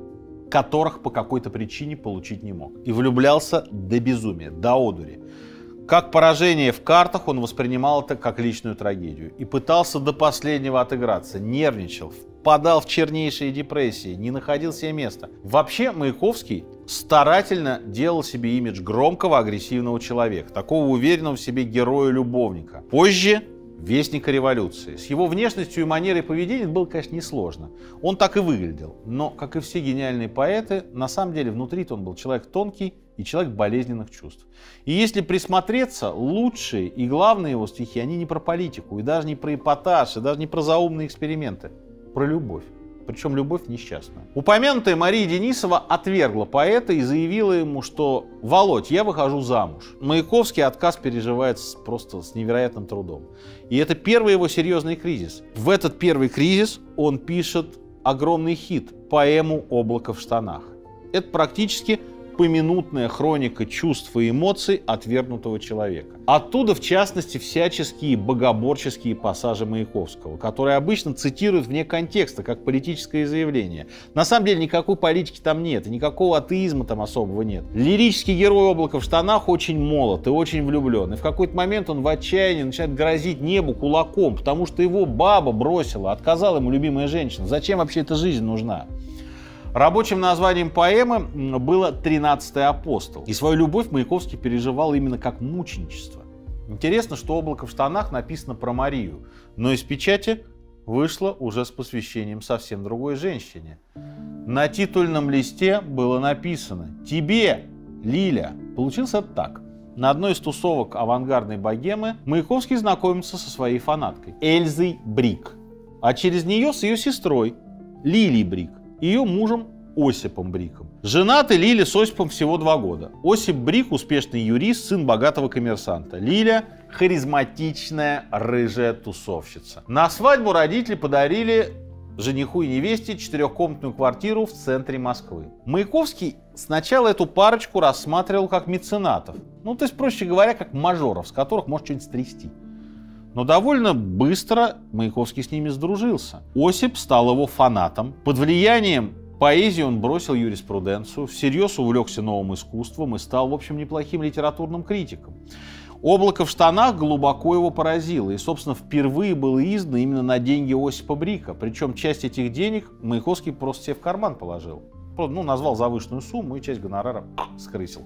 которых по какой-то причине получить не мог. И влюблялся до безумия, до одури. Как поражение в картах он воспринимал это как личную трагедию и пытался до последнего отыграться, нервничал, впадал в чернейшие депрессии, не находил себе места. Вообще Маяковский старательно делал себе имидж громкого, агрессивного человека, такого уверенного в себе героя-любовника. Позже вестника революции. С его внешностью и манерой поведения было, конечно, несложно. Он так и выглядел. Но, как и все гениальные поэты, на самом деле внутри-то он был человек тонкий и человек болезненных чувств. И если присмотреться, лучшие и главные его стихи, они не про политику, и даже не про эпатаж, и даже не про заумные эксперименты. Про любовь. Причем любовь несчастная. Упомянутая Мария Денисова отвергла поэта и заявила ему, что «Володь, я выхожу замуж». Маяковский отказ переживает просто с невероятным трудом. И это первый его серьезный кризис. В этот первый кризис он пишет огромный хит, поэму «Облако в штанах». Это практически поминутная хроника чувств и эмоций отвергнутого человека. Оттуда, в частности, всяческие богоборческие пассажи Маяковского, которые обычно цитируют вне контекста, как политическое заявление. На самом деле никакой политики там нет, и никакого атеизма там особого нет. Лирический герой «Облака в штанах» очень молод и очень влюблен. И в какой-то момент он в отчаянии начинает грозить небу кулаком, потому что его баба бросила, отказала ему любимая женщина. Зачем вообще эта жизнь нужна? Рабочим названием поэмы было «Тринадцатый апостол». И свою любовь Маяковский переживал именно как мученичество. Интересно, что «Облако в штанах» написано про Марию, но из печати вышло уже с посвящением совсем другой женщине. На титульном листе было написано «Тебе, Лиля». Получилось это так. На одной из тусовок авангардной богемы Маяковский знакомится со своей фанаткой Эльзой Брик, а через нее с ее сестрой Лилией Брик, ее мужем Осипом Бриком. Женаты Лиля с Осипом всего два года. Осип Брик — успешный юрист, сын богатого коммерсанта. Лиля — харизматичная рыжая тусовщица. На свадьбу родители подарили жениху и невесте четырехкомнатную квартиру в центре Москвы. Маяковский сначала эту парочку рассматривал как меценатов. Ну, то есть, проще говоря, как мажоров, с которых может что-нибудь стрясти. Но довольно быстро Маяковский с ними сдружился. Осип стал его фанатом. Под влиянием поэзии он бросил юриспруденцию, всерьез увлекся новым искусством и стал, в общем, неплохим литературным критиком. «Облако в штанах» глубоко его поразило и, собственно, впервые было издано именно на деньги Осипа Брика. Причем часть этих денег Маяковский просто себе в карман положил. Ну, назвал завышенную сумму и часть гонорара скрысил.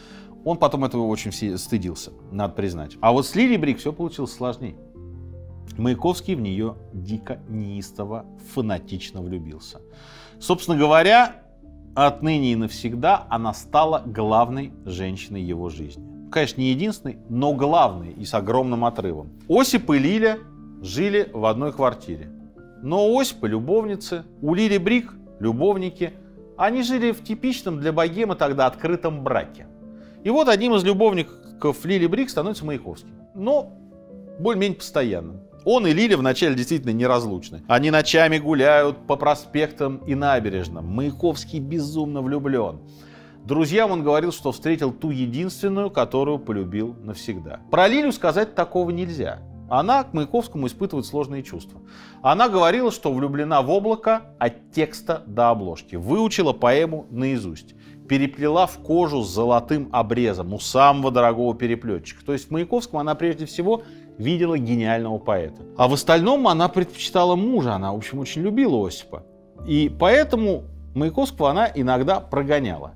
Он потом этого очень стыдился, надо признать. А вот с Лилией Брик все получилось сложнее. Маяковский в нее дико неистово, фанатично влюбился. Собственно говоря, отныне и навсегда она стала главной женщиной его жизни. Конечно, не единственной, но главной и с огромным отрывом. Осип и Лиля жили в одной квартире. Но у Осипа любовницы, у Лили Брик любовники. Они жили в типичном для богемы тогда открытом браке. И вот одним из любовников Лили Брик становится Маяковский. Но более-менее постоянным. Он и Лиля вначале действительно неразлучны. Они ночами гуляют по проспектам и набережным. Маяковский безумно влюблен. Друзьям он говорил, что встретил ту единственную, которую полюбил навсегда. Про Лилю сказать такого нельзя. Она к Маяковскому испытывает сложные чувства. Она говорила, что влюблена в облако от текста до обложки. Выучила поэму наизусть. Переплела в кожу с золотым обрезом у самого дорогого переплетчика. То есть в Маяковском она прежде всего видела гениального поэта. А в остальном она предпочитала мужа. Она, в общем, очень любила Осипа. И поэтому Маяковского она иногда прогоняла.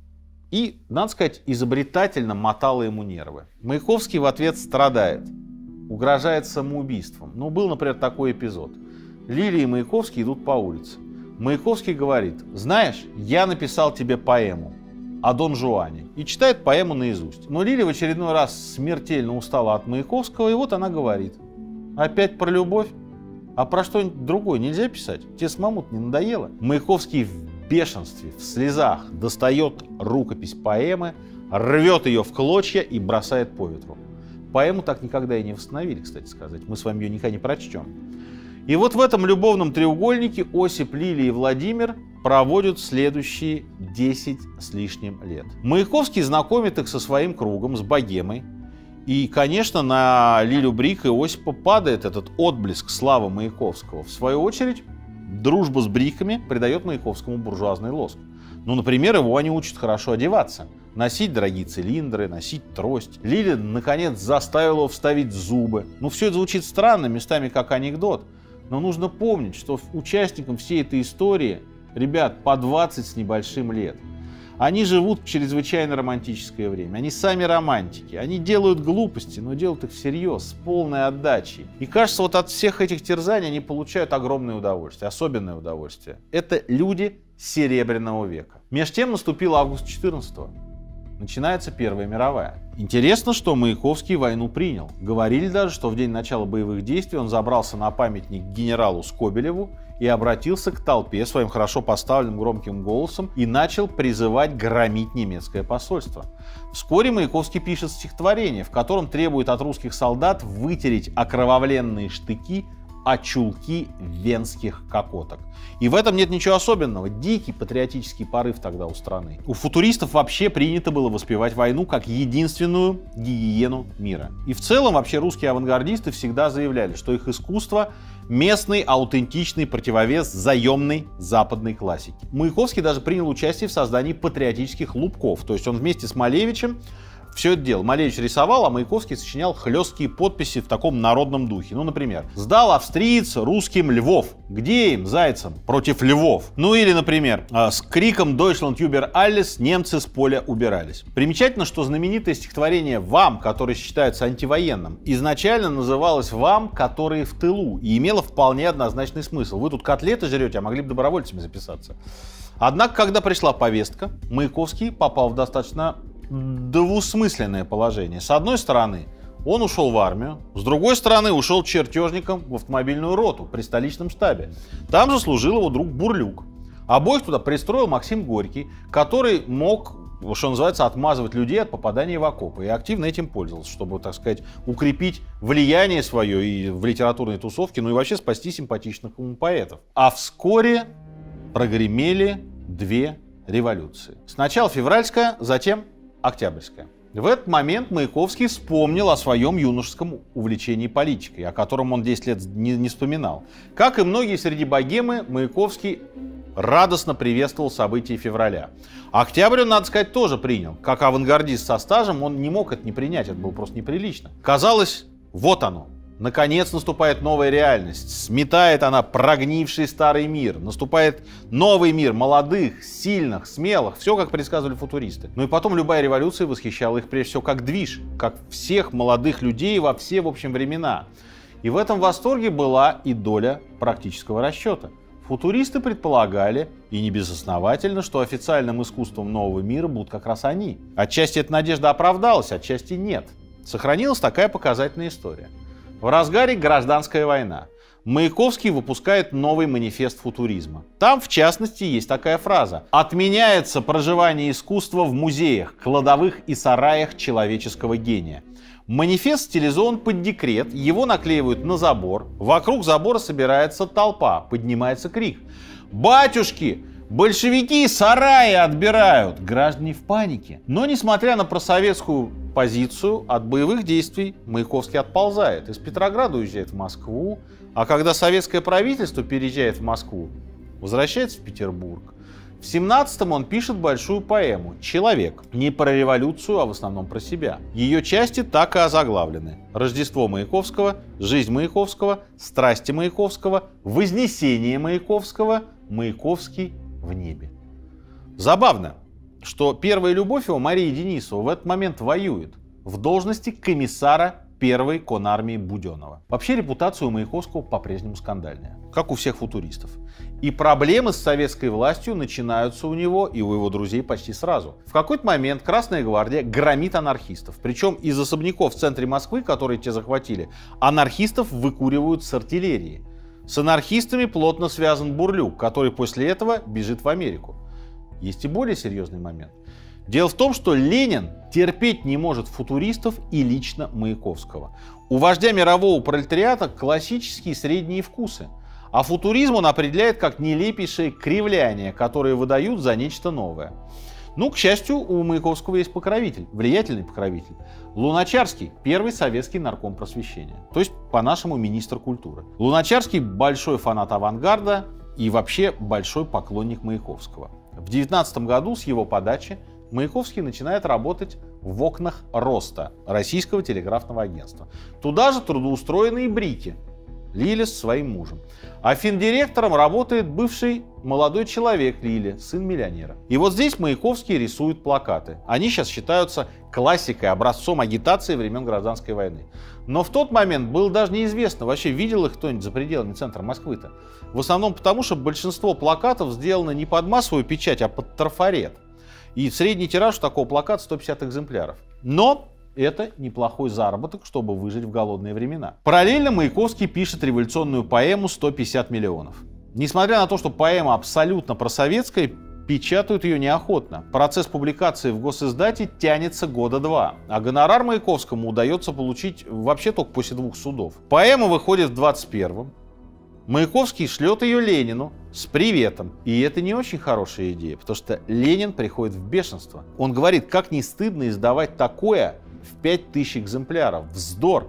И, надо сказать, изобретательно мотала ему нервы. Маяковский в ответ страдает. Угрожает самоубийством. Ну, был, например, такой эпизод. Лилия и Маяковский идут по улице. Маяковский говорит: знаешь, я написал тебе поэму о Дон Жуане. И читает поэму наизусть. Но Лилия в очередной раз смертельно устала от Маяковского, и вот она говорит: опять про любовь? А про что-нибудь другое нельзя писать? Тебе самому не надоело? Маяковский в бешенстве, в слезах достает рукопись поэмы, рвет ее в клочья и бросает по ветру. Поэму так никогда и не восстановили, кстати сказать. Мы с вами ее никогда не прочтем. И вот в этом любовном треугольнике Осип, Лилия и Владимир проводят следующие десять с лишним лет. Маяковский знакомит их со своим кругом, с богемой. И, конечно, на Лилю Брик и Осипа падает этот отблеск славы Маяковского. В свою очередь, дружба с Бриками придает Маяковскому буржуазный лоск. Ну, например, его они учат хорошо одеваться. Носить дорогие цилиндры, носить трость. Лиля, наконец, заставила его вставить зубы. Ну, все это звучит странно, местами как анекдот. Но нужно помнить, что участникам всей этой истории, ребят, по двадцать с небольшим лет. Они живут в чрезвычайно романтическое время. Они сами романтики. Они делают глупости, но делают их всерьез, с полной отдачей. И кажется, вот от всех этих терзаний они получают огромное удовольствие, особенное удовольствие. Это люди Серебряного века. Меж тем наступил август четырнадцатого. Начинается Первая мировая. Интересно, что Маяковский войну принял. Говорили даже, что в день начала боевых действий он забрался на памятник генералу Скобелеву и обратился к толпе своим хорошо поставленным громким голосом и начал призывать громить немецкое посольство. Вскоре Маяковский пишет стихотворение, в котором требует от русских солдат вытереть окровавленные штыки о чулки венских кокоток. И в этом нет ничего особенного. Дикий патриотический порыв тогда у страны. У футуристов вообще принято было воспевать войну как единственную гигиену мира. И в целом вообще русские авангардисты всегда заявляли, что их искусство — местный аутентичный противовес заемной западной классики. Маяковский даже принял участие в создании патриотических лубков. То есть он вместе с Малевичем все это делал. Малевич рисовал, а Маяковский сочинял хлесткие подписи в таком народном духе. Ну, например, «Сдал австриец русским Львов. Где им, зайцам, против львов?» Ну или, например, с криком «Deutschland über alles» немцы с поля убирались. Примечательно, что знаменитое стихотворение «Вам», которое считается антивоенным, изначально называлось «Вам, которые в тылу» и имело вполне однозначный смысл. Вы тут котлеты жрете, а могли бы добровольцами записаться. Однако, когда пришла повестка, Маяковский попал в достаточно двусмысленное положение. С одной стороны, он ушел в армию, с другой стороны, ушел чертежником в автомобильную роту при столичном штабе. Там же служил его друг Бурлюк. Обоих туда пристроил Максим Горький, который мог, что называется, отмазывать людей от попадания в окопы, и активно этим пользовался, чтобы, так сказать, укрепить влияние свое и в литературной тусовке, ну и вообще спасти симпатичных ему поэтов. А вскоре прогремели две революции. Сначала февральская, затем Октябрьская. В этот момент Маяковский вспомнил о своем юношеском увлечении политикой, о котором он десять лет не, не вспоминал. Как и многие среди богемы, Маяковский радостно приветствовал события февраля. Октябрь он, надо сказать, тоже принял. Как авангардист со стажем, он не мог это не принять, это было просто неприлично. Казалось, вот оно. Наконец наступает новая реальность, сметает она прогнивший старый мир, наступает новый мир молодых, сильных, смелых, все как предсказывали футуристы. Ну и потом любая революция восхищала их прежде всего как движ, как всех молодых людей во все, в общем, времена. И в этом восторге была и доля практического расчета. Футуристы предполагали, и не безосновательно, что официальным искусством нового мира будут как раз они. Отчасти эта надежда оправдалась, отчасти нет. Сохранилась такая показательная история. В разгаре гражданская война. Маяковский выпускает новый манифест футуризма. Там, в частности, есть такая фраза: «Отменяется проживание искусства в музеях, кладовых и сараях человеческого гения». Манифест стилизован под декрет, его наклеивают на забор. Вокруг забора собирается толпа, поднимается крик: «Батюшки! Большевики сараи отбирают!» Граждане в панике. Но, несмотря на просоветскую позицию, от боевых действий Маяковский отползает. Из Петрограда уезжает в Москву, а когда советское правительство переезжает в Москву, возвращается в Петербург. В семнадцатом он пишет большую поэму «Человек». Не про революцию, а в основном про себя. Ее части так и озаглавлены: «Рождество Маяковского», «Жизнь Маяковского», «Страсти Маяковского», «Вознесение Маяковского», «Маяковский в небе». Забавно, что первая любовь его, Мария Денисова, в этот момент воюет в должности комиссара первой конармии Буденова. Вообще репутация у Маяковского по-прежнему скандальная, как у всех футуристов. И проблемы с советской властью начинаются у него и у его друзей почти сразу. В какой-то момент Красная гвардия громит анархистов. Причем из особняков в центре Москвы, которые те захватили, анархистов выкуривают с артиллерии. С анархистами плотно связан Бурлюк, который после этого бежит в Америку. Есть и более серьезный момент. Дело в том, что Ленин терпеть не может футуристов и лично Маяковского. У вождя мирового пролетариата классические средние вкусы, а футуризм он определяет как нелепейшее кривляние, которое выдают за нечто новое. Ну, к счастью, у Маяковского есть покровитель, влиятельный покровитель. Луначарский – первый советский нарком просвещения, то есть, по-нашему, министр культуры. Луначарский – большой фанат авангарда и вообще большой поклонник Маяковского. В девятнадцатом году с его подачи Маяковский начинает работать в окнах Роста, российского телеграфного агентства. Туда же трудоустроены и Брики, Лиля с своим мужем. А финдиректором работает бывший молодой человек Лили, сын миллионера. И вот здесь Маяковский рисует плакаты. Они сейчас считаются классикой, образцом агитации времен Гражданской войны. Но в тот момент было даже неизвестно, вообще видел их кто-нибудь за пределами центра Москвы-то. В основном потому, что большинство плакатов сделано не под массовую печать, а под трафарет. И средний тираж такого плаката сто пятьдесят экземпляров. Но это неплохой заработок, чтобы выжить в голодные времена. Параллельно Маяковский пишет революционную поэму «сто пятьдесят миллионов». Несмотря на то, что поэма абсолютно просоветская, печатают ее неохотно. Процесс публикации в госиздате тянется года два, а гонорар Маяковскому удается получить вообще только после двух судов. Поэма выходит в двадцать первом. Маяковский шлет ее Ленину с приветом. И это не очень хорошая идея, потому что Ленин приходит в бешенство. Он говорит, как не стыдно издавать такое в пять тысяч экземпляров. Вздор.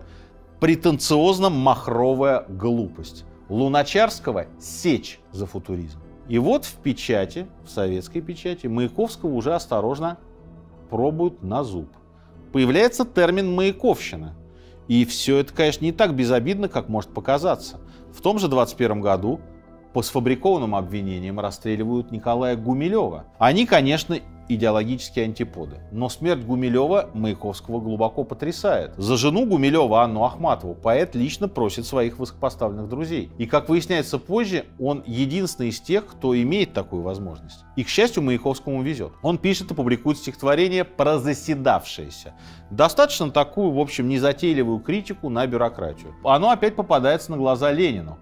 Претенциозно-махровая глупость. Луначарского сечь за футуризм. И вот в печати, в советской печати, Маяковского уже осторожно пробуют на зуб. Появляется термин «маяковщина». И все это, конечно, не так безобидно, как может показаться. В том же двадцать первом году по сфабрикованным обвинениям расстреливают Николая Гумилева. Они, конечно, идеологические антиподы. Но смерть Гумилева Маяковского глубоко потрясает. За жену Гумилева, Анну Ахматову, поэт лично просит своих высокопоставленных друзей. И, как выясняется позже, он единственный из тех, кто имеет такую возможность. И, к счастью, Маяковскому везет. Он пишет и публикует стихотворение «Прозаседавшееся». Достаточно такую, в общем, незатейливую критику на бюрократию. Оно опять попадается на глаза Ленину.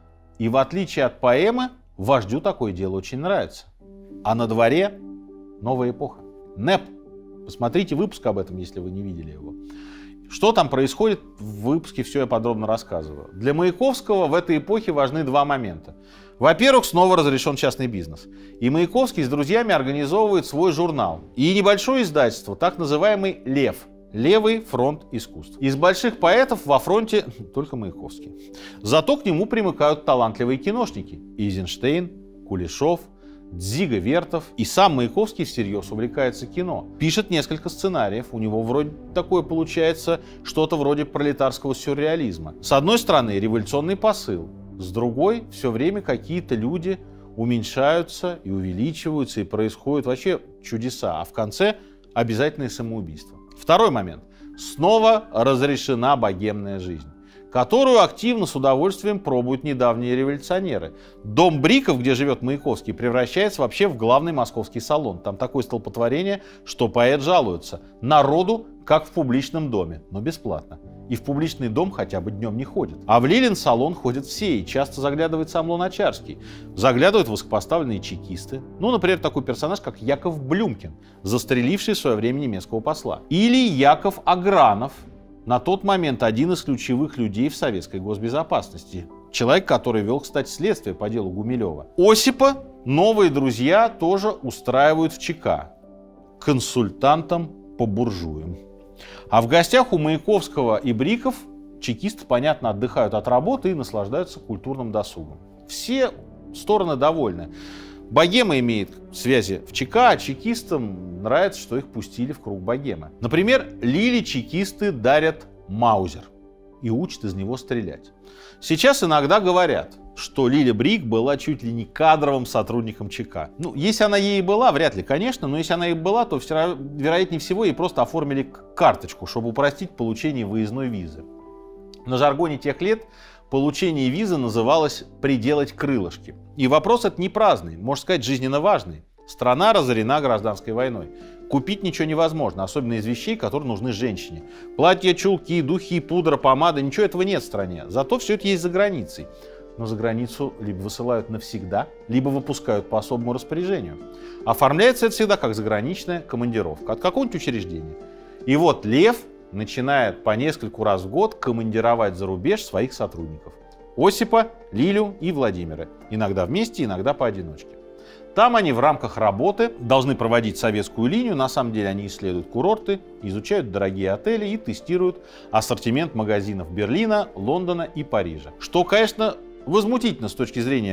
И в отличие от поэмы, вождю такое дело очень нравится. А на дворе новая эпоха. НЭП. Посмотрите выпуск об этом, если вы не видели его. Что там происходит, в выпуске все я подробно рассказываю. Для Маяковского в этой эпохе важны два момента. Во-первых, снова разрешен частный бизнес. И Маяковский с друзьями организовывает свой журнал. И небольшое издательство, так называемый «Лев». Левый фронт искусств. Из больших поэтов во фронте только Маяковский. Зато к нему примыкают талантливые киношники. Эйзенштейн, Кулешов, Дзига Вертов. И сам Маяковский всерьез увлекается кино. Пишет несколько сценариев. У него вроде такое получается что-то вроде пролетарского сюрреализма. С одной стороны, революционный посыл. С другой, все время какие-то люди уменьшаются и увеличиваются, и происходят вообще чудеса. А в конце обязательное самоубийство. Второй момент. Снова разрешена богемная жизнь, которую активно с удовольствием пробуют недавние революционеры. Дом Бриков, где живет Маяковский, превращается вообще в главный московский салон. Там такое столпотворение, что поэт жалуется. Народу, как в публичном доме, но бесплатно. И в публичный дом хотя бы днем не ходит. А в Лилин салон ходят все, и часто заглядывает сам Луначарский. Заглядывают высокопоставленные чекисты. Ну, например, такой персонаж, как Яков Блюмкин, застреливший в свое время немецкого посла. Или Яков Агранов, на тот момент один из ключевых людей в советской госбезопасности. Человек, который вел, кстати, следствие по делу Гумилева. Осипа новые друзья тоже устраивают в ЧК. Консультантом по буржуям. А в гостях у Маяковского и Бриков чекисты, понятно, отдыхают от работы и наслаждаются культурным досугом. Все стороны довольны. Богема имеет связи в ЧК, а чекистам нравится, что их пустили в круг богемы. Например, Лиле чекисты дарят маузер и учат из него стрелять. Сейчас иногда говорят, что Лиля Брик была чуть ли не кадровым сотрудником ЧК. Ну, если она ей была, вряд ли, конечно, но если она и была, то, вероятнее всего, ей просто оформили карточку, чтобы упростить получение выездной визы. На жаргоне тех лет получение визы называлось «приделать крылышки». И вопрос этот не праздный, можно сказать, жизненно важный. Страна разорена гражданской войной. Купить ничего невозможно, особенно из вещей, которые нужны женщине. Платья, чулки, духи, пудра, помада, ничего этого нет в стране. Зато все это есть за границей. Но за границу либо высылают навсегда, либо выпускают по особому распоряжению. Оформляется это всегда как заграничная командировка от какого-нибудь учреждения. И вот Лев начинает по нескольку раз в год командировать за рубеж своих сотрудников. Осипа, Лилю и Владимира. Иногда вместе, иногда поодиночке. Там они в рамках работы должны проводить советскую линию. На самом деле они исследуют курорты, изучают дорогие отели и тестируют ассортимент магазинов Берлина, Лондона и Парижа. Что, конечно, возмутительно с точки зрения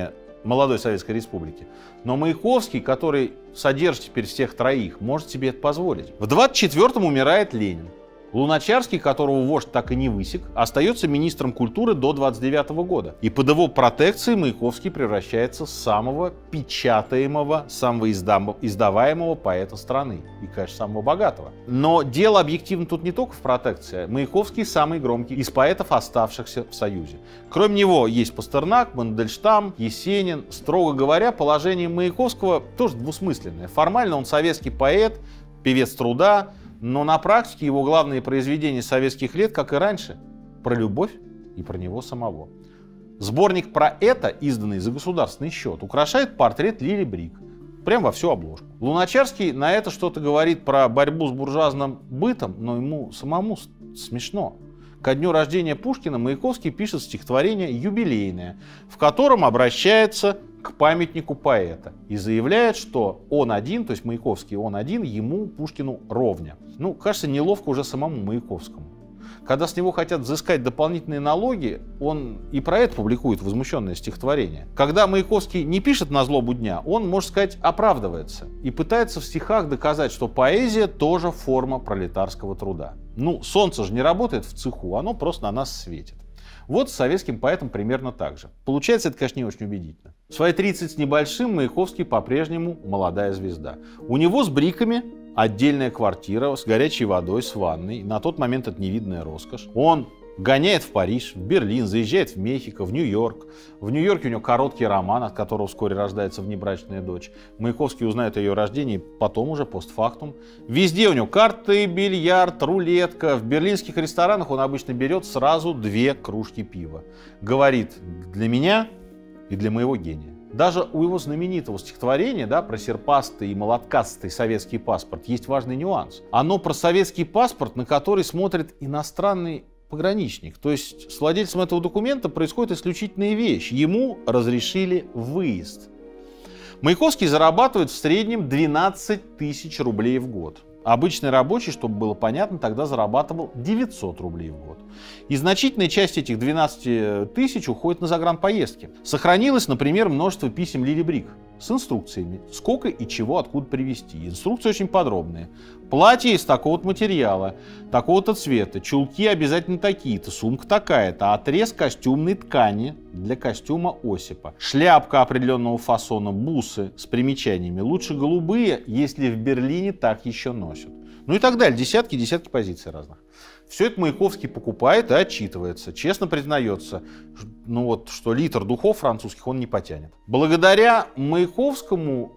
молодой Советской Республики. Но Маяковский, который содержит теперь всех троих, может себе это позволить. В двадцать четвёртом умирает Ленин. Луначарский, которого вождь так и не высек, остается министром культуры до двадцать девятого года. И под его протекцией Маяковский превращается в самого печатаемого, самого издаваемого поэта страны. И, конечно, самого богатого. Но дело объективно тут не только в протекции. Маяковский самый громкий из поэтов, оставшихся в Союзе. Кроме него есть Пастернак, Мандельштам, Есенин. Строго говоря, положение Маяковского тоже двусмысленное. Формально он советский поэт, певец труда, но на практике его главные произведения советских лет, как и раньше, про любовь и про него самого. Сборник про это, изданный за государственный счет, украшает портрет Лили Брик. Прям во всю обложку. Луначарский на это что-то говорит про борьбу с буржуазным бытом, но ему самому смешно. Ко дню рождения Пушкина Маяковский пишет стихотворение юбилейное, в котором обращается к памятнику поэта и заявляет, что он один, то есть Маяковский, он один, ему, Пушкину, ровня. Ну, кажется, неловко уже самому Маяковскому. Когда с него хотят взыскать дополнительные налоги, он и про это публикует возмущенное стихотворение. Когда Маяковский не пишет на злобу дня, он, можно сказать, оправдывается и пытается в стихах доказать, что поэзия тоже форма пролетарского труда. Ну, солнце же не работает в цеху, оно просто на нас светит. Вот с советским поэтом примерно так же. Получается это, конечно, не очень убедительно. В свои тридцать с небольшим Маяковский по-прежнему молодая звезда. У него с бриками отдельная квартира с горячей водой, с ванной. На тот момент это невиданная роскошь. Он гоняет в Париж, в Берлин, заезжает в Мехико, в Нью-Йорк. В Нью-Йорке у него короткий роман, от которого вскоре рождается внебрачная дочь. Маяковский узнает о ее рождении потом уже, постфактум. Везде у него карты, бильярд, рулетка. В берлинских ресторанах он обычно берет сразу две кружки пива. Говорит: для меня и для моего гения. Даже у его знаменитого стихотворения, да, про серпастый и молоткастый советский паспорт есть важный нюанс. Оно про советский паспорт, на который смотрит иностранный пограничник. То есть с владельцем этого документа происходит исключительная вещь. Ему разрешили выезд. Маяковский зарабатывает в среднем двенадцать тысяч рублей в год. Обычный рабочий, чтобы было понятно, тогда зарабатывал девятьсот рублей в год. И значительная часть этих двенадцати тысяч уходит на загранпоездки. Сохранилось, например, множество писем Лили Брик с инструкциями, сколько и чего откуда привезти. Инструкции очень подробные. Платье из такого-то материала, такого-то цвета, чулки обязательно такие-то, сумка такая-то, отрез костюмной ткани для костюма Осипа, шляпка определенного фасона, бусы с примечаниями, лучше голубые, если в Берлине так еще носят. Ну и так далее, десятки-десятки позиций разных. Все это Маяковский покупает и отчитывается, честно признается, ну вот, что литр духов французских он не потянет. Благодаря Маяковскому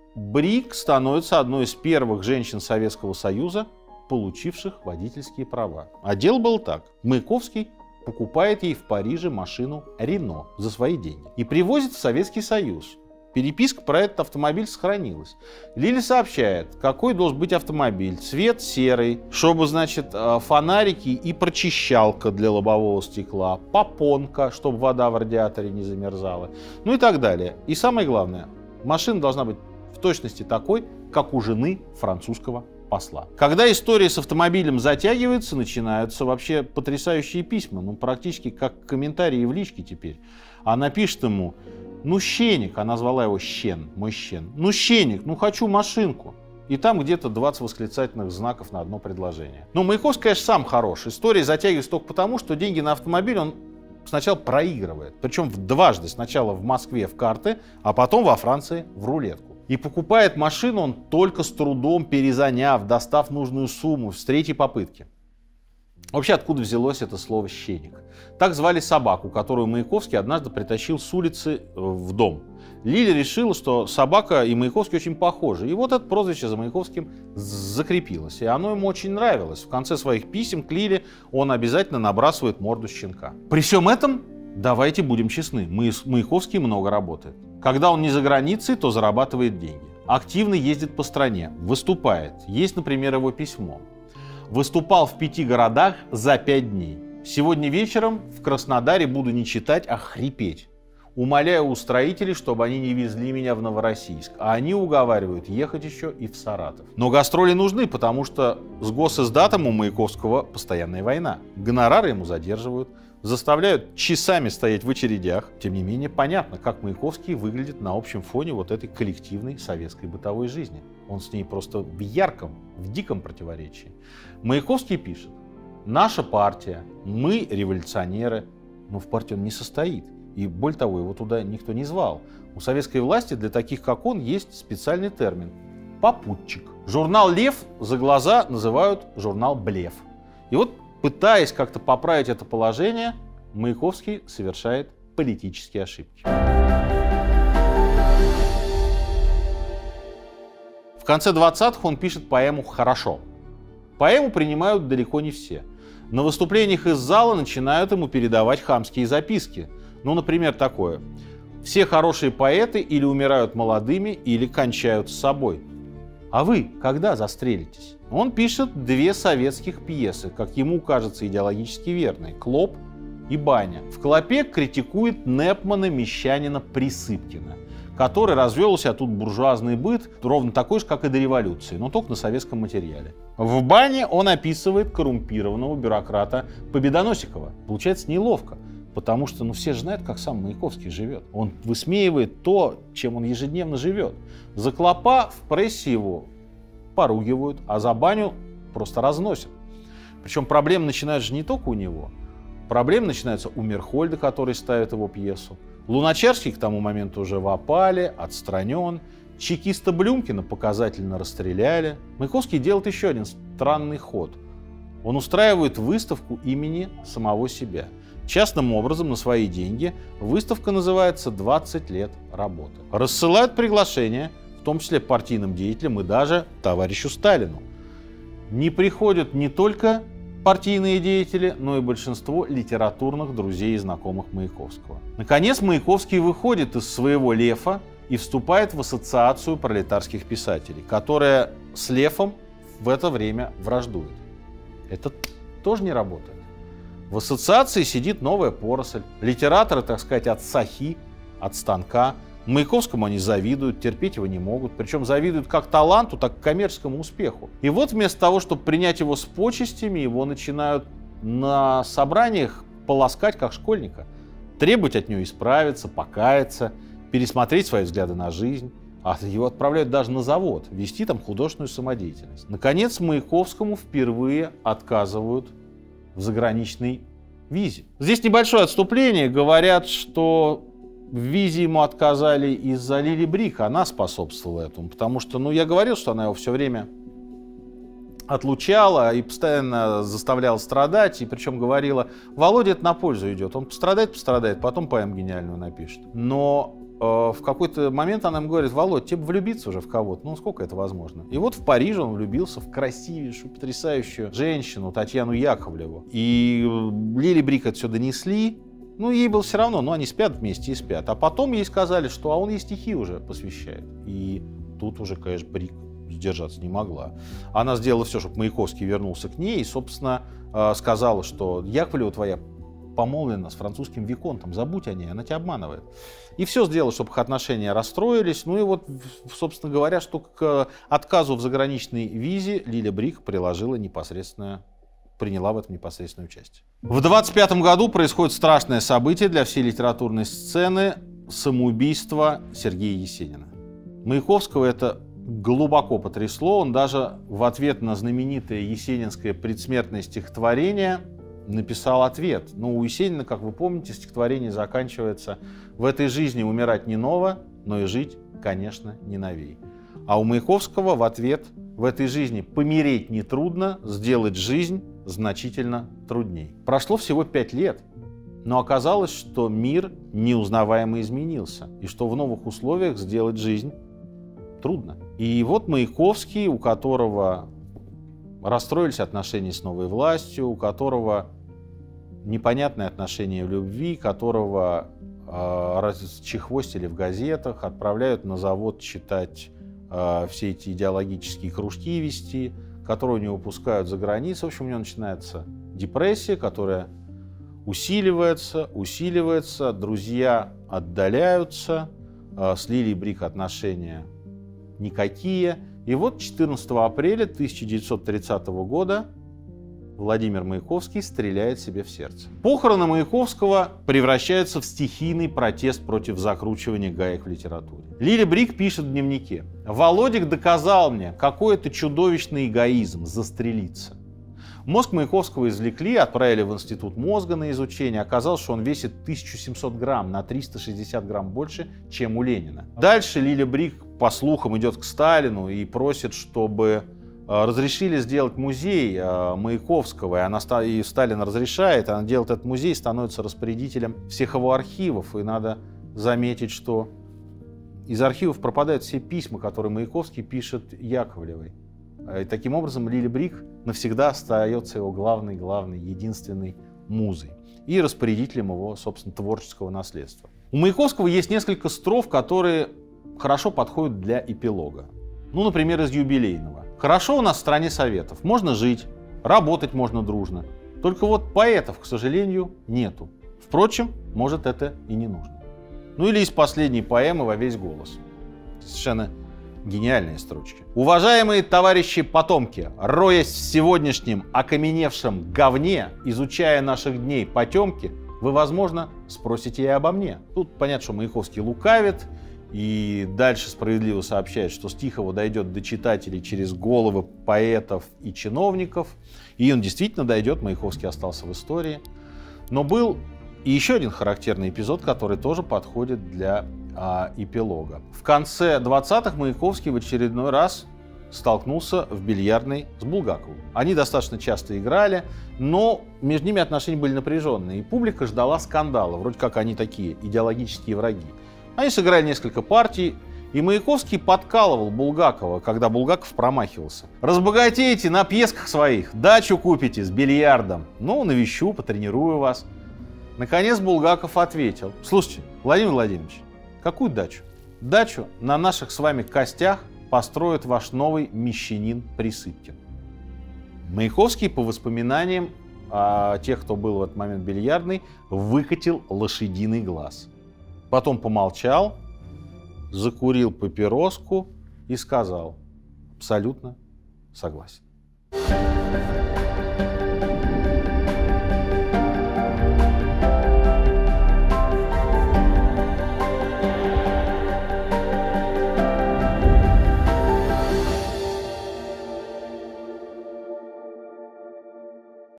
Брик становится одной из первых женщин Советского Союза, получивших водительские права. А дело было так. Маяковский покупает ей в Париже машину Рено за свои деньги и привозит в Советский Союз. Переписка про этот автомобиль сохранилась. Лили сообщает, какой должен быть автомобиль. Цвет серый, чтобы, значит, фонарики и прочищалка для лобового стекла, попонка, чтобы вода в радиаторе не замерзала, ну и так далее. И самое главное, машина должна быть в точности такой, как у жены французского посла. Когда история с автомобилем затягивается, начинаются вообще потрясающие письма, ну практически как комментарии в личке теперь. Она пишет ему: ну, щеник, она звала его Щен, мой Щен. Ну, щеник, ну, хочу машинку. И там где-то двадцать восклицательных знаков на одно предложение. Ну, Маяковский, конечно, сам хорош. История затягивается только потому, что деньги на автомобиль он сначала проигрывает. Причем дважды. Сначала в Москве в карты, а потом во Франции в рулетку. И покупает машину он только с трудом перезаняв, достав нужную сумму с третьей попытки. Вообще, откуда взялось это слово «щеник»? Так звали собаку, которую Маяковский однажды притащил с улицы в дом. Лили решила, что собака и Маяковский очень похожи. И вот это прозвище за Маяковским закрепилось. И оно ему очень нравилось. В конце своих писем к Лиле он обязательно набрасывает морду щенка. При всем этом, давайте будем честны, Маяковский много работает. Когда он не за границей, то зарабатывает деньги. Активно ездит по стране, выступает. Есть, например, его письмо. Выступал в пяти городах за пять дней. Сегодня вечером в Краснодаре буду не читать, а хрипеть. Умоляю у строителей, чтобы они не везли меня в Новороссийск. А они уговаривают ехать еще и в Саратов. Но гастроли нужны, потому что с госиздатом у Маяковского постоянная война. Гонорары ему задерживают. заставляют часами стоять в очередях. Тем не менее, понятно, как Маяковский выглядит на общем фоне вот этой коллективной советской бытовой жизни. Он с ней просто в ярком, в диком противоречии. Маяковский пишет: «Наша партия, мы революционеры», но в партии он не состоит. И более того, его туда никто не звал. У советской власти для таких, как он, есть специальный термин – попутчик. Журнал «Лев» за глаза называют журнал «Блеф». И вот, пытаясь как-то поправить это положение, Маяковский совершает политические ошибки. В конце двадцатых он пишет поэму «Хорошо». Поэму принимают далеко не все. На выступлениях из зала начинают ему передавать хамские записки. Ну, например, такое: «Все хорошие поэты или умирают молодыми, или кончают с собой. А вы когда застрелитесь?» Он пишет две советских пьесы, как ему кажется идеологически верные: «Клоп» и «Баня». В «Клопе» критикует Непмана, мещанина Присыпкина, который развел у себя тут буржуазный быт, ровно такой же, как и до революции, но только на советском материале. В «Бане» он описывает коррумпированного бюрократа Победоносикова. Получается неловко, потому что ну, все же знают, как сам Маяковский живет. Он высмеивает то, чем он ежедневно живет. За «Клопа» в прессе его поругивают, а за «Баню» просто разносят. Причем проблемы начинаются же не только у него. Проблемы начинаются у Мерхольда, который ставит его пьесу. Луначарский к тому моменту уже в опале, отстранен. Чекиста Блюмкина показательно расстреляли. Маяковский делает еще один странный ход. Он устраивает выставку имени самого себя. Частным образом, на свои деньги, выставка называется «двадцать лет работы». Рассылают приглашения, в том числе партийным деятелям и даже товарищу Сталину. Не приходят не только партийные деятели, но и большинство литературных друзей и знакомых Маяковского. Наконец, Маяковский выходит из своего «Лефа» и вступает в ассоциацию пролетарских писателей, которая с «Лефом» в это время враждует. Это тоже не работает. В ассоциации сидит новая поросль. Литераторы, так сказать, от сахи, от станка. Маяковскому они завидуют, терпеть его не могут. Причем завидуют как таланту, так и коммерческому успеху. И вот вместо того, чтобы принять его с почестями, его начинают на собраниях полоскать как школьника. Требовать от него исправиться, покаяться, пересмотреть свои взгляды на жизнь. А его отправляют даже на завод, вести там художественную самодеятельность. Наконец, Маяковскому впервые отказывают в заграничной визе. Здесь небольшое отступление. Говорят, что в визе ему отказали из-за Лили Брик. Она способствовала этому. Потому что, ну, я говорил, что она его все время отлучала и постоянно заставляла страдать. И причем говорила: Володя, это на пользу идет. Он пострадает, пострадает, потом поэму гениальную напишет. Но э, в какой-то момент она ему говорит: Володь, тебе влюбиться уже в кого-то. Ну, сколько это возможно? И вот в Париже он влюбился в красивейшую, потрясающую женщину Татьяну Яковлеву. И Лили Брик это все донесли. Ну, ей было все равно, но они спят вместе и спят. А потом ей сказали, что а он ей стихи уже посвящает. И тут уже, конечно, Брик сдержаться не могла. Она сделала все, чтобы Маяковский вернулся к ней и, собственно, сказала, что Яковлева твоя помолвлена с французским виконтом, забудь о ней, она тебя обманывает. И все сделала, чтобы их отношения расстроились. Ну и вот, собственно говоря, что к отказу в заграничной визе Лиля Брик приложила непосредственное приняла в этом непосредственное участие. В двадцать пятом году происходит страшное событие для всей литературной сцены – самоубийство Сергея Есенина. Маяковского это глубоко потрясло. Он даже в ответ на знаменитое есенинское предсмертное стихотворение написал ответ. Ну, у Есенина, как вы помните, стихотворение заканчивается: «В этой жизни умирать не ново, но и жить, конечно, не новей». А у Маяковского в ответ: «В этой жизни помереть нетрудно, сделать жизнь значительно трудней». Прошло всего пять лет, но оказалось, что мир неузнаваемо изменился, и что в новых условиях сделать жизнь трудно. И вот Маяковский, у которого расстроились отношения с новой властью, у которого непонятные отношения в любви, которого э, чехвостили в газетах, отправляют на завод читать э, все эти идеологические кружки вести, которого не выпускают за границу. В общем, у него начинается депрессия, которая усиливается, усиливается, друзья отдаляются, э, с Лилией Брик отношения никакие. И вот четырнадцатого апреля тысяча девятьсот тридцатого года Владимир Маяковский стреляет себе в сердце. Похороны Маяковского превращаются в стихийный протест против закручивания гаек в литературе. Лиля Брик пишет в дневнике: «Володик доказал мне, какой это чудовищный эгоизм — застрелиться. Мозг Маяковского извлекли, отправили в институт мозга на изучение. Оказалось, что он весит тысячу семьсот грамм, на триста шестьдесят грамм больше, чем у Ленина». Дальше Лиля Брик, по слухам, идет к Сталину и просит, чтобы разрешили сделать музей Маяковского. И, она, и Сталин разрешает, она делает этот музей, становится распорядителем всех его архивов. И надо заметить, что из архивов пропадают все письма, которые Маяковский пишет Яковлевой. И таким образом Лиля Брик навсегда остается его главной, главной, единственной музой и распорядителем его, собственно, творческого наследства. У Маяковского есть несколько строф, которые хорошо подходят для эпилога. Ну, например, из юбилейного. «Хорошо у нас в стране советов. Можно жить, работать можно дружно. Только вот поэтов, к сожалению, нету. Впрочем, может, это и не нужно». Ну или из последней поэмы «Во весь голос». Совершенно гениальные строчки. «Уважаемые товарищи потомки, роясь в сегодняшнем окаменевшем говне, изучая наших дней потемки, вы, возможно, спросите и обо мне». Тут понятно, что Маяковский лукавит, и дальше справедливо сообщает, что стих его дойдет до читателей через головы поэтов и чиновников. И он действительно дойдет, Маяковский остался в истории. Но был и еще один характерный эпизод, который тоже подходит для а, эпилога. В конце двадцатых Маяковский в очередной раз столкнулся в бильярдной с Булгаковым. Они достаточно часто играли, но между ними отношения были напряженные. И публика ждала скандала, вроде как они такие идеологические враги. Они сыграли несколько партий, и Маяковский подкалывал Булгакова, когда Булгаков промахивался. «Разбогатейте на пьесках своих, дачу купите с бильярдом. Ну, навещу, потренирую вас». Наконец Булгаков ответил: «Слушайте, Владимир Владимирович, какую дачу? Дачу на наших с вами костях построит ваш новый мещанин Присыпкин». Маяковский, по воспоминаниям а, тех, кто был в этот момент бильярдный, выкатил лошадиный глаз. Потом помолчал, закурил папироску и сказал: «Абсолютно согласен».